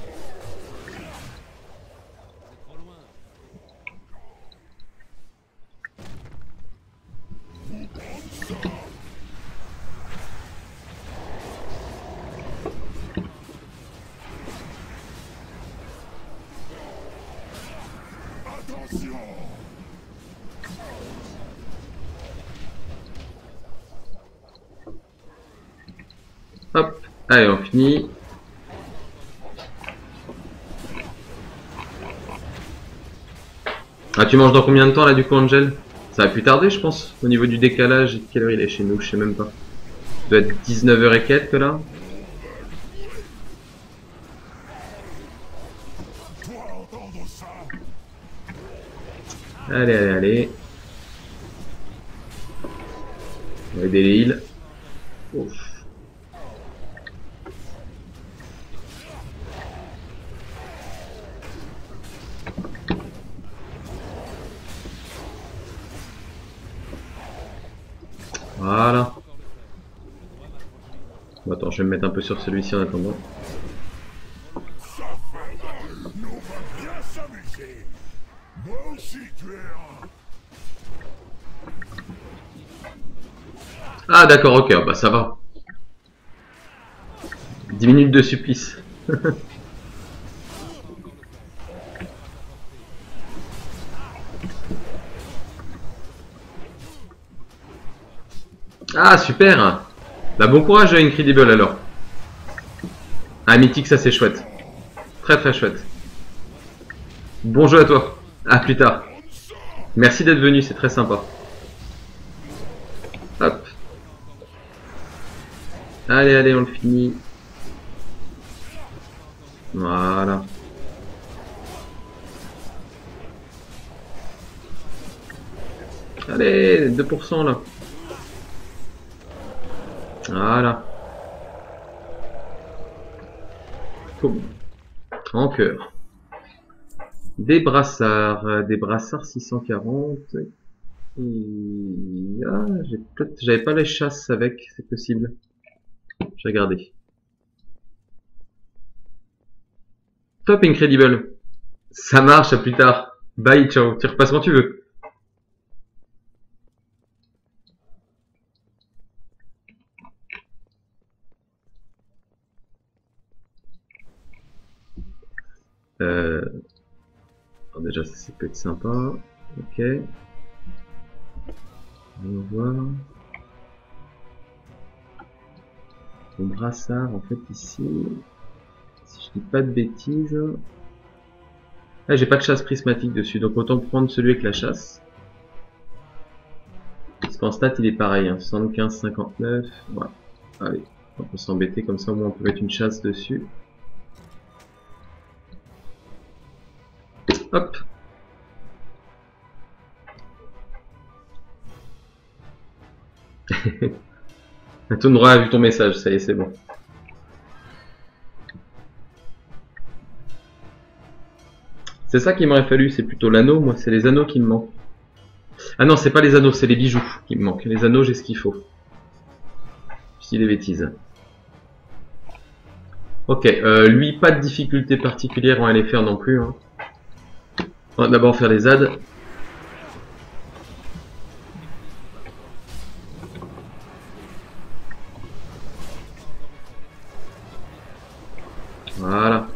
Speaker 1: Hop, allez on finit. Ah tu manges dans combien de temps là du coup Angel? Ça va plus tarder je pense, au niveau du décalage. Quelle heure il est chez nous? Je sais même pas. Ça doit être dix-neuf heures et quelques là. Allez, allez, allez. On va aider les heals. Ouf. Voilà. Bon, attends, je vais me mettre un peu sur celui-ci en attendant. Ah d'accord, ok, bah ça va. dix minutes de supplice. Ah super. Bah bon courage Incredible alors. Ah mythique, ça c'est chouette. Très très chouette. Bon jeu à toi. À plus tard. Merci d'être venu, c'est très sympa. Hop. Allez, allez, on le finit. Voilà. Allez, deux pour cent là. Voilà. Cool. En cœur. Des brassards. Des brassards six cent quarante. Et... Ah, j'ai peut-être... J'avais pas les chasses avec, c'est possible. J'ai regardé. Top Incredible. Ça marche, à plus tard. Bye, ciao. Tu repasses quand tu veux. Euh... Alors déjà, ça, ça peut être sympa. Ok. On va voir. Mon brassard, en fait, ici... Si je dis pas de bêtises... Ah, j'ai pas de chasse prismatique dessus, donc autant prendre celui avec la chasse. Parce qu'en stat, il est pareil, hein, soixante-quinze cinquante-neuf. Voilà. Allez, on peut s'embêter, comme ça au moins on peut mettre une chasse dessus. Hop. Tout droit a vu ton message, ça y est, c'est bon. C'est ça qu'il m'aurait fallu, c'est plutôt l'anneau, moi c'est les anneaux qui me manquent. Ah non, c'est pas les anneaux, c'est les bijoux qui me manquent. Les anneaux, j'ai ce qu'il faut. Je dis des bêtises. Ok, euh, lui, pas de difficulté particulière en L F R non plus. Hein. On va d'abord faire les Z A D. Voilà.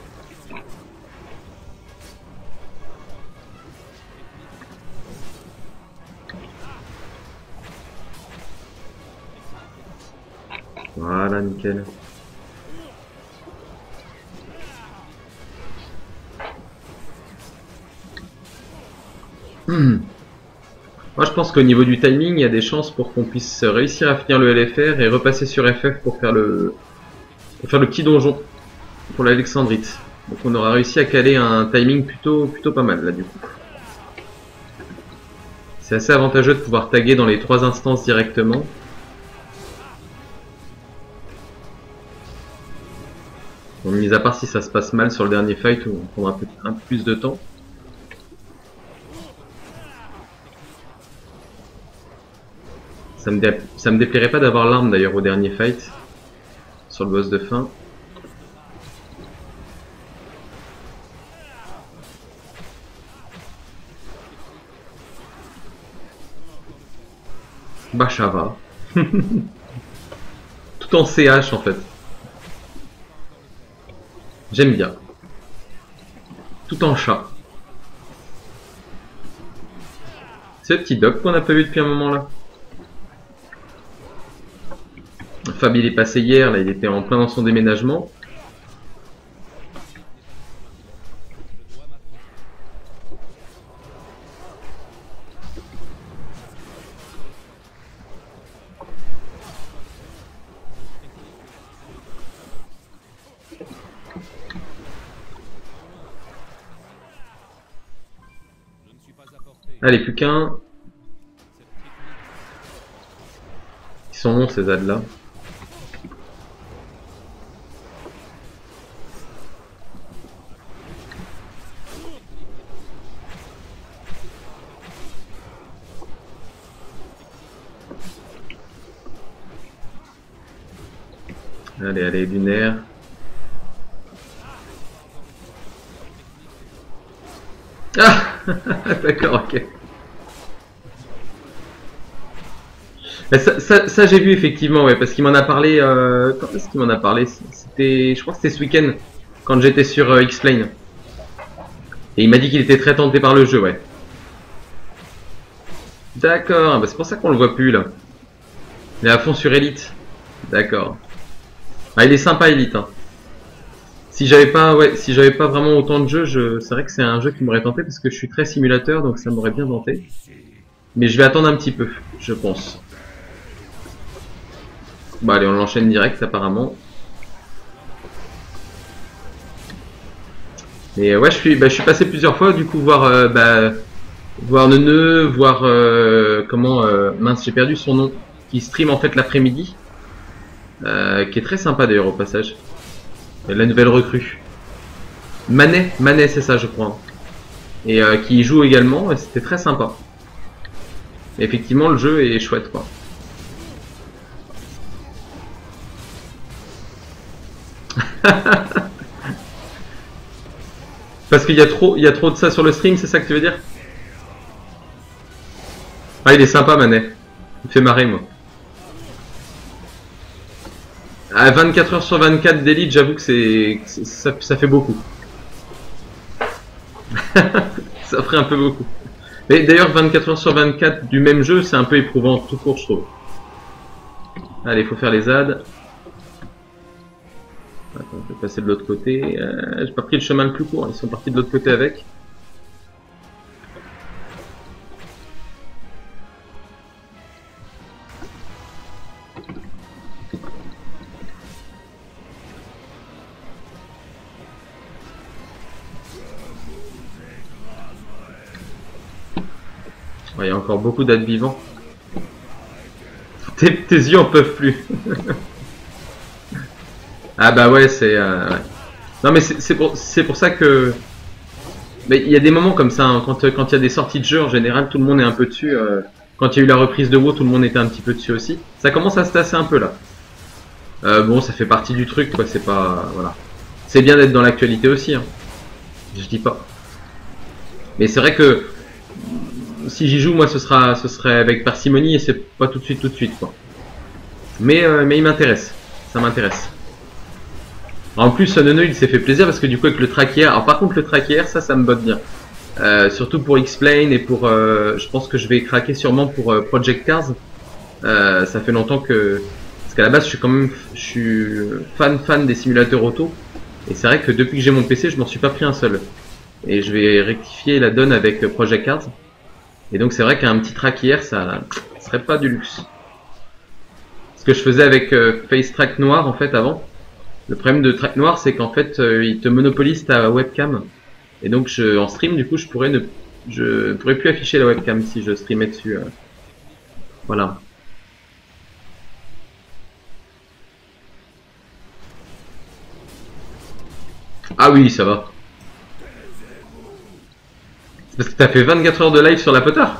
Speaker 1: Voilà, nickel. Hmm. Moi je pense qu'au niveau du timing, il y a des chances pour qu'on puisse réussir à finir le L F R et repasser sur F F pour faire le, pour faire le petit donjon pour l'Alexandrite. Donc on aura réussi à caler un timing plutôt, plutôt pas mal là du coup. C'est assez avantageux de pouvoir taguer dans les trois instances directement. Bon, mis à part si ça se passe mal sur le dernier fight où on prendra peut-être un peu plus de temps. Ça me, dé... ça me déplairait pas d'avoir l'arme d'ailleurs au dernier fight. Sur le boss de fin. Bah ça va. Tout en C H en fait. J'aime bien. Tout en chat. C'est le petit doc qu'on n'a pas vu depuis un moment là. Fab il est passé hier, là il était en plein dans son déménagement. Allez, plus qu'un. Ils sont bons ces Z A D là. Allez, allez, lunaire. Ah d'accord, ok. Ça, ça, ça j'ai vu effectivement, ouais, parce qu'il m'en a parlé. Euh, quand est-ce qu'il m'en a parlé? C'était, je crois que c'était ce week-end, quand j'étais sur euh, X-Plane. Et il m'a dit qu'il était très tenté par le jeu, ouais. D'accord, bah c'est pour ça qu'on le voit plus là. Il est à fond sur Elite. D'accord. Ah, il est sympa Elite. Hein. Si j'avais pas, ouais, si j'avais pas vraiment autant de jeux, je... c'est vrai que c'est un jeu qui m'aurait tenté parce que je suis très simulateur, donc ça m'aurait bien tenté. Mais je vais attendre un petit peu, je pense. Bah allez, on l'enchaîne direct apparemment. Et ouais, je suis, bah, je suis passé plusieurs fois du coup voir euh, bah, voir Neuneu, voir euh, comment euh, mince j'ai perdu son nom, qui stream en fait l'après-midi, euh, qui est très sympa d'ailleurs au passage. La nouvelle recrue. Manet, Manet c'est ça je crois. Et euh, qui joue également, et c'était très sympa. Et effectivement le jeu est chouette quoi. Parce qu'il y a trop, il y a trop de ça sur le stream, c'est ça que tu veux dire? Ah il est sympa Manet, il me fait marrer moi. À vingt-quatre heures sur vingt-quatre d'élite, j'avoue que c'est ça, ça fait beaucoup. Ça ferait un peu beaucoup. Mais d'ailleurs vingt-quatre heures sur vingt-quatre du même jeu, c'est un peu éprouvant tout court je trouve. Allez, il faut faire les adds. Attends, je vais passer de l'autre côté. Euh, J'ai pas pris le chemin le plus court, ils sont partis de l'autre côté avec. Il y a encore beaucoup d'adds vivants. Tes, tes yeux en peuvent plus. Ah bah ouais, c'est... Euh, ouais. Non mais c'est pour, pour ça que... Mais il y a des moments comme ça, hein, quand il quand y a des sorties de jeu, en général, tout le monde est un peu dessus. Euh, quand il y a eu la reprise de WoW, tout le monde était un petit peu dessus aussi. Ça commence à se tasser un peu là. Euh, bon, ça fait partie du truc, quoi, c'est pas... Voilà. C'est bien d'être dans l'actualité aussi, hein. Je dis pas. Mais c'est vrai que... Si j'y joue, moi, ce sera, ce serait avec parcimonie et c'est pas tout de suite, tout de suite, quoi. Mais, euh, mais il m'intéresse. Ça m'intéresse. En plus, Neuneu, il s'est fait plaisir parce que du coup, avec le tracker... Alors par contre, le tracker, ça, ça me botte bien. Euh, surtout pour X-Plane et pour... Euh, je pense que je vais craquer sûrement pour euh, Project Cars. Euh, ça fait longtemps que... Parce qu'à la base, je suis quand même... Je suis fan, fan des simulateurs auto. Et c'est vrai que depuis que j'ai mon P C, je m'en suis pas pris un seul. Et je vais rectifier la donne avec Project Cars. Et donc c'est vrai qu'un petit tracker, ça serait pas du luxe. Ce que je faisais avec euh, Face Track Noir en fait avant. Le problème de Track Noir, c'est qu'en fait, euh, il te monopolise ta webcam. Et donc je, en stream, du coup, je pourrais ne, je pourrais plus afficher la webcam si je streamais dessus. Euh. Voilà. Ah oui, ça va. Parce que t'as fait vingt-quatre heures de live sur la potard.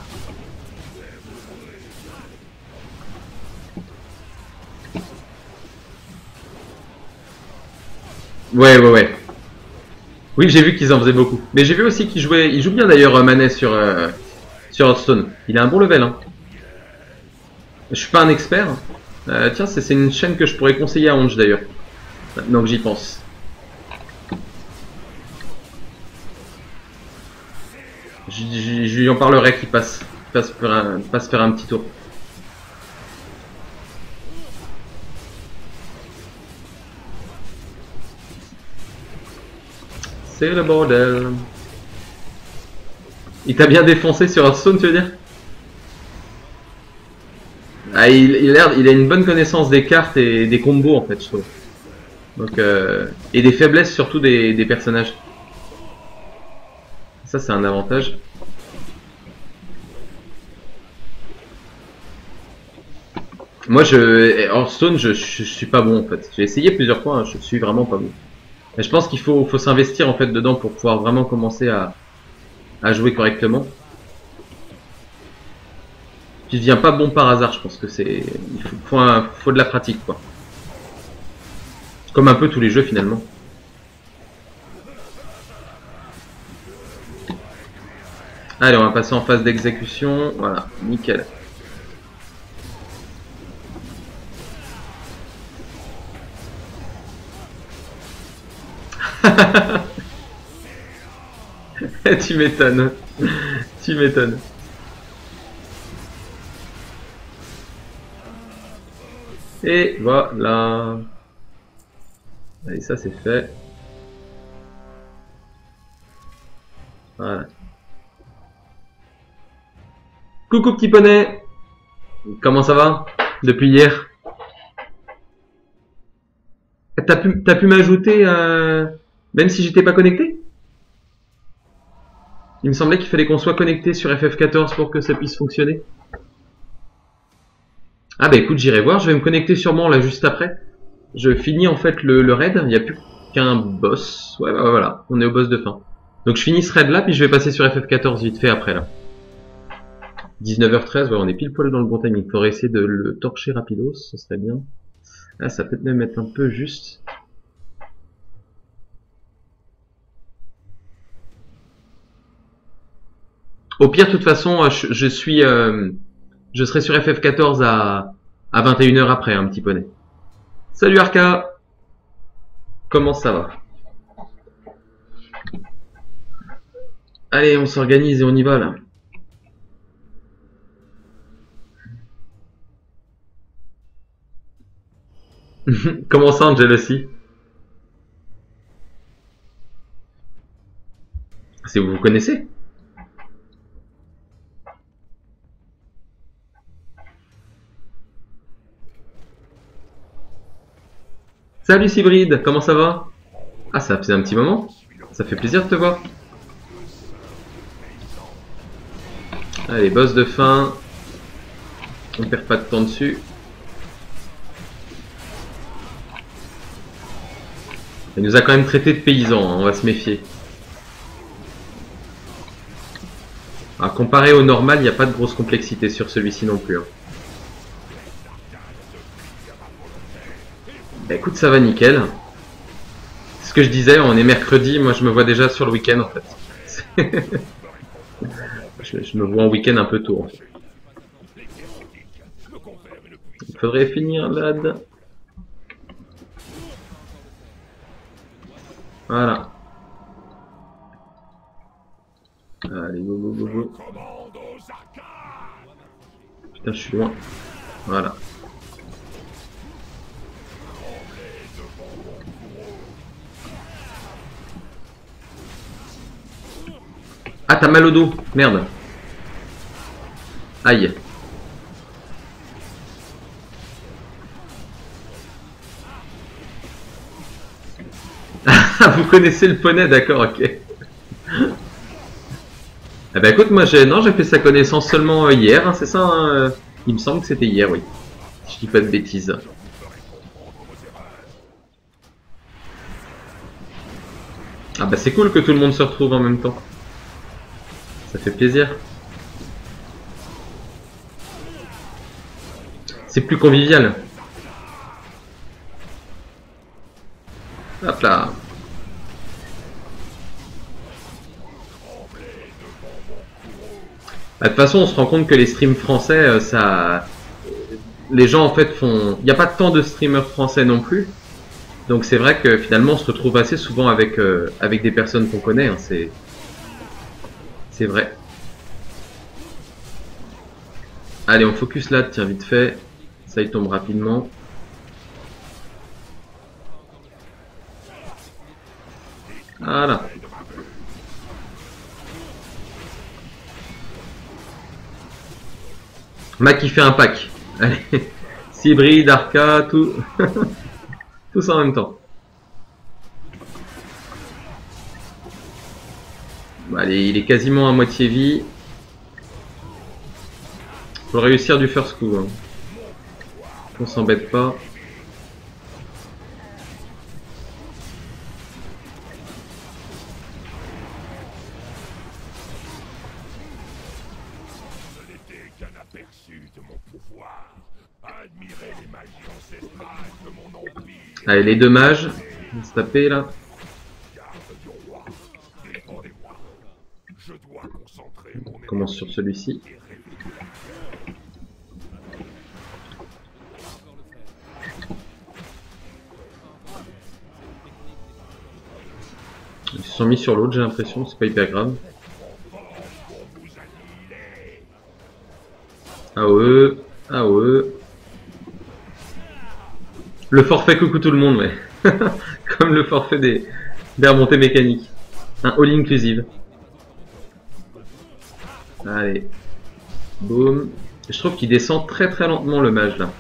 Speaker 1: Ouais, ouais, ouais. Oui, j'ai vu qu'ils en faisaient beaucoup. Mais j'ai vu aussi qu'ils jouaient... Il joue bien d'ailleurs Manet sur, euh, sur Hearthstone. Il a un bon level. Hein. Je suis pas un expert. Euh, tiens, c'est une chaîne que je pourrais conseiller à Onge d'ailleurs. Maintenant que j'y pense. Je lui en parlerai qu'il passe, passe, faire un, passe faire un petit tour. C'est le bordel. Il t'a bien défoncé sur Hearthstone, tu veux dire? Ah, il, il, a, il a une bonne connaissance des cartes et des combos en fait, je trouve. Donc, euh, et des faiblesses surtout des, des personnages. Ça, c'est un avantage. Moi, je Hearthstone, je, je, je suis pas bon en fait. J'ai essayé plusieurs fois, hein, je suis vraiment pas bon. Mais je pense qu'il faut, faut s'investir en fait dedans pour pouvoir vraiment commencer à, à jouer correctement. Tu deviens pas bon par hasard, je pense que c'est, il faut, faut, un, faut de la pratique quoi. Comme un peu tous les jeux finalement. Allez, on va passer en phase d'exécution. Voilà, nickel. Tu m'étonnes. Tu m'étonnes. Et voilà. Allez, ça c'est fait. Voilà. Coucou petit poney. Comment ça va depuis hier? T'as pu, t'as pu m'ajouter euh, même si j'étais pas connecté? Il me semblait qu'il fallait qu'on soit connecté sur F F quatorze pour que ça puisse fonctionner. Ah bah écoute, j'irai voir, je vais me connecter sûrement là juste après. Je finis en fait le, le raid, il n'y a plus qu'un boss. Ouais, bah voilà, on est au boss de fin. Donc je finis ce raid là, puis je vais passer sur F F quatorze vite fait après là. dix-neuf heures treize, ouais, on est pile poil dans le bon timing. Il faudrait essayer de le torcher rapidos, ce serait bien. Ah, ça peut même être un peu juste. Au pire, de toute façon, je, je suis, euh, je serai sur F F quatorze à, à vingt et une heures après, un petit poney. Salut Arca! Comment ça va? Allez, on s'organise et on y va là. Comment ça, Angel aussi? C'est vous vous connaissez? Salut Cybride, comment ça va? Ah, ça faisait un petit moment. Ça fait plaisir de te voir. Allez, boss de fin. On perd pas de temps dessus. Il nous a quand même traité de paysans, hein, on va se méfier. Alors, comparé au normal, il n'y a pas de grosse complexité sur celui-ci non plus. Hein. Bah, écoute, ça va nickel. C'est ce que je disais, on est mercredi, moi je me vois déjà sur le week-end en fait. je, je me vois en week-end un peu tôt en fait. Il faudrait finir l'ad. Voilà. Allez, go, go, go, go. Putain, je suis loin. Voilà. Ah, t'as mal au dos. Merde. Aïe. Vous connaissez le poney, d'accord, ok. Eh ben écoute, moi j'ai non, j'ai fait sa connaissance seulement hier, hein, c'est ça hein, il me semble que c'était hier, oui. Je dis pas de bêtises. Ah bah c'est cool que tout le monde se retrouve en même temps. Ça fait plaisir. C'est plus convivial. Hop là. Bah, de toute façon, on se rend compte que les streams français, ça, les gens en fait font, il n'y a pas tant de streamers français non plus, donc c'est vrai que finalement on se retrouve assez souvent avec euh, avec des personnes qu'on connaît, hein. c'est c'est vrai. Allez, on focus là, tiens vite fait, ça il tombe rapidement. Voilà. Mac qui fait un pack. Allez. Cybride, Arca, tout. Tout ça en même temps. Bon, allez, il est quasiment à moitié vie. Faut réussir du first coup. Hein. On s'embête pas. Allez, les deux mages, on va se taper là. On commence sur celui-ci. Ils se sont mis sur l'autre, j'ai l'impression, c'est pas hyper grave. Ah ouais, ah ouais. Le forfait coucou tout le monde, ouais. Comme le forfait des, des remontées mécaniques. Un all inclusive. Allez. Boum. Je trouve qu'il descend très très lentement le mage là.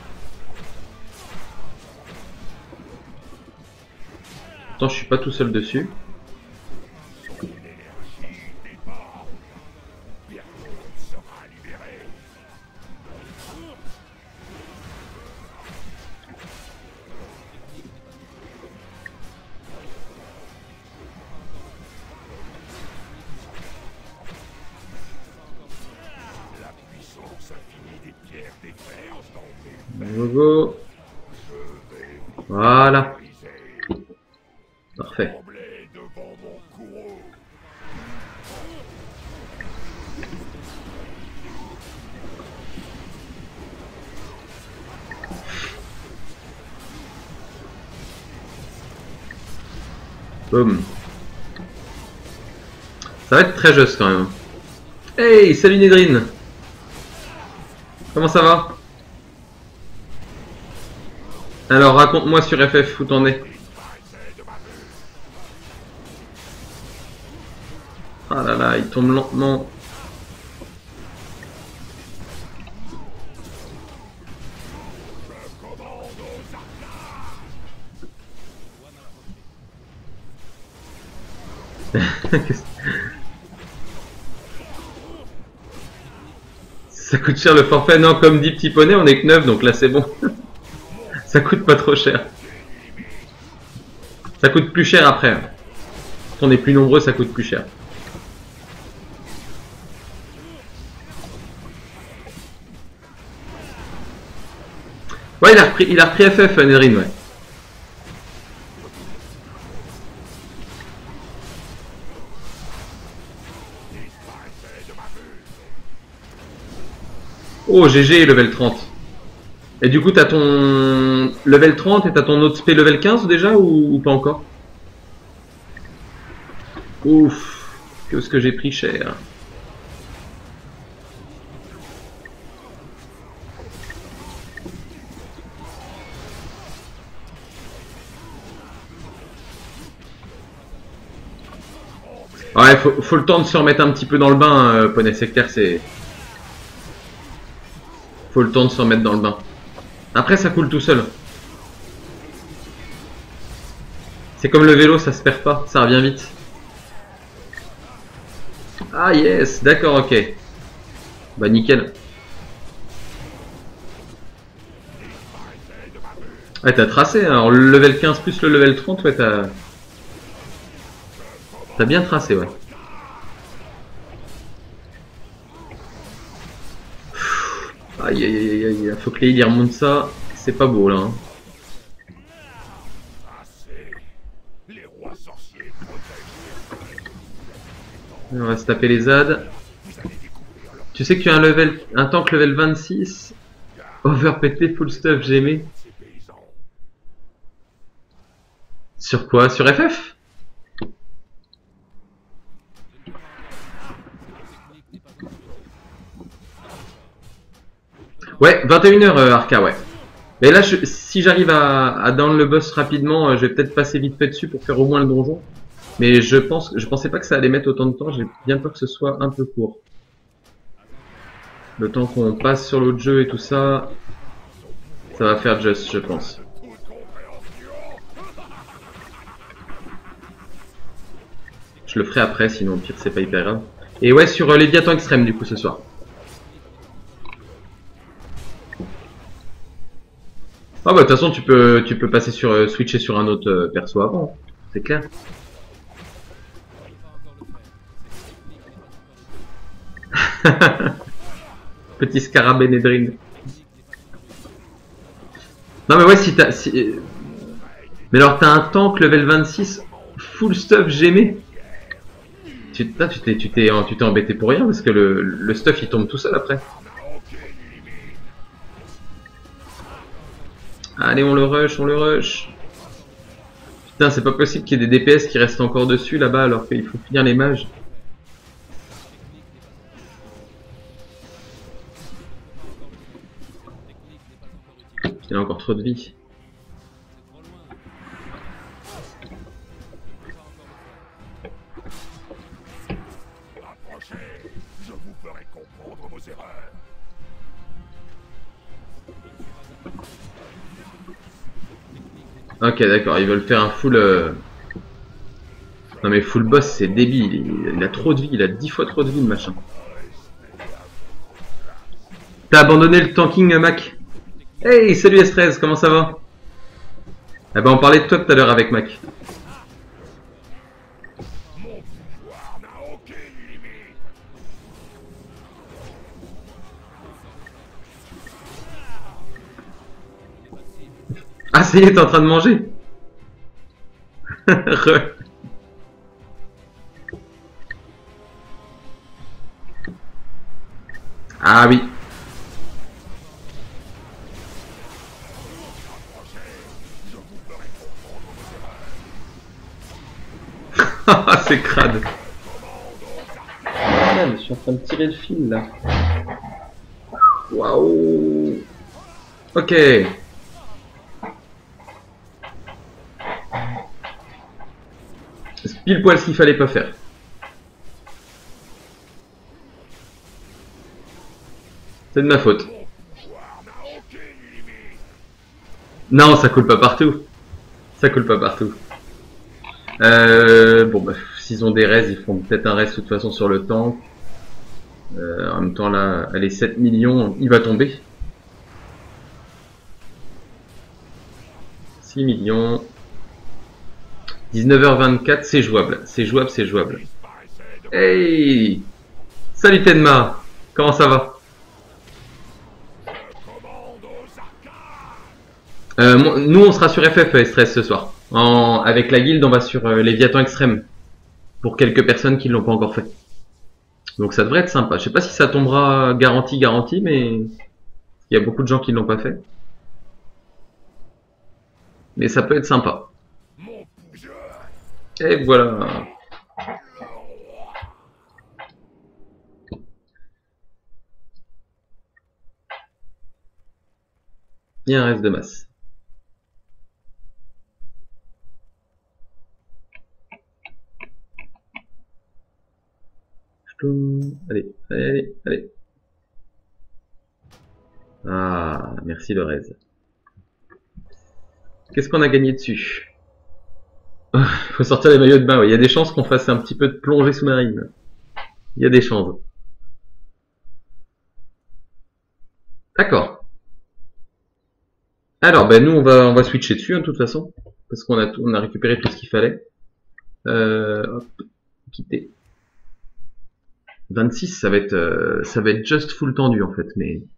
Speaker 1: Pourtant je suis pas tout seul dessus. Go go. Voilà. Parfait. Boum. Ça va être très juste quand même. Hey, salut Nedrine. Comment ça va? Alors raconte-moi sur F F où t'en es. Ah là là, il tombe lentement. Ça coûte cher le forfait? Non, comme dit Petit Poney, on est que neuf, donc là c'est bon. Ça coûte pas trop cher. Ça coûte plus cher après. Quand on est plus nombreux, ça coûte plus cher. Ouais, il a repris, il a repris F F, Nedrine, ouais. Oh, G G, level trente. Et du coup, t'as ton level trente et t'as ton autre spé level quinze déjà ou, ou pas encore? Ouf, que ce que j'ai pris cher. Ouais, faut, faut le temps de se remettre un petit peu dans le bain, euh, Poney Sectaire, c'est... Faut le temps de se remettre dans le bain. Après, ça coule tout seul. C'est comme le vélo, ça se perd pas, ça revient vite. Ah yes, d'accord, ok. Bah nickel. Ouais, t'as tracé, hein. Alors le level quinze plus le level trente, ouais, t'as... T'as bien tracé, ouais. Aïe aïe aïe aïe, faut que les heals remontent ça. C'est pas beau là. Hein. On va se taper les Z A D. Tu sais que tu as un level, un tank level vingt-six. Overpété, full stuff, j'ai aimé. Sur quoi? Sur F F? Ouais, vingt et une heures euh, Arca, ouais. Mais là, je, si j'arrive à, à down le boss rapidement, euh, je vais peut-être passer vite fait dessus pour faire au moins le donjon. Mais je pense, je pensais pas que ça allait mettre autant de temps, j'ai bien peur que ce soit un peu court. Le temps qu'on passe sur l'autre jeu et tout ça, ça va faire just, je pense. Je le ferai après, sinon au pire c'est pas hyper grave. Et ouais, sur euh, Léviathan Extrême du coup ce soir. Ah bah de toute façon tu peux tu peux passer sur euh, switcher sur un autre euh, perso avant, c'est clair. Petit scarabée Nedrine. Non mais ouais si t'as si... Mais alors t'as un tank level vingt-six full stuff gémé. Tu t'es tu t'es tu t'es tu t'es embêté pour rien parce que le, le stuff il tombe tout seul après. Allez, on le rush, on le rush. Putain, c'est pas possible qu'il y ait des D P S qui restent encore dessus là-bas alors qu'il faut finir les mages. Il a encore trop de vie.
Speaker 4: Je vous ferai comprendre vos erreurs.
Speaker 1: Ok, d'accord, ils veulent faire un full... Euh... Non mais full boss, c'est débile, il, il a trop de vie, il a dix fois trop de vie le machin. T'as abandonné le tanking, Mac? Hey, salut S treize, comment ça va? Eh ben on parlait de toi tout à l'heure avec Mac. ça y est, t'es en train de manger. Re. Ah oui. C'est crade. Ah, mais je suis en train de tirer le fil là. Waouh. Ok. C'est pile poil ce qu'il fallait pas faire. C'est de ma faute. Non, ça coule pas partout. Ça coule pas partout. Euh, bon bah, s'ils ont des res, ils font peut-être un res de toute façon sur le tank. Euh, en même temps là, allez, sept millions, il va tomber. six millions. dix-neuf heures vingt-quatre, c'est jouable. C'est jouable, c'est jouable. Hey! Salut Tenma! Comment ça va? Euh, nous, on sera sur F F Stress ce soir. En, avec la guilde, on va sur euh, Léviathan Extrême. Pour quelques personnes qui ne l'ont pas encore fait. Donc ça devrait être sympa. Je sais pas si ça tombera garanti, garanti, mais il y a beaucoup de gens qui ne l'ont pas fait. Mais ça peut être sympa. Et voilà. Il y a un reste de masse. Allez, allez, allez, allez. Ah, merci le rez. Qu'est-ce qu'on a gagné dessus? Il faut sortir les maillots de bain. Il y a des chances qu'on fasse un petit peu de plongée sous-marine. Il y a des chances. D'accord. Alors, ben nous on va on va switcher dessus hein, de toute façon, parce qu'on a tout, on a récupéré tout ce qu'il fallait. Euh, hop, quitter. vingt-six, ça va être euh, ça va être just full tendu en fait, mais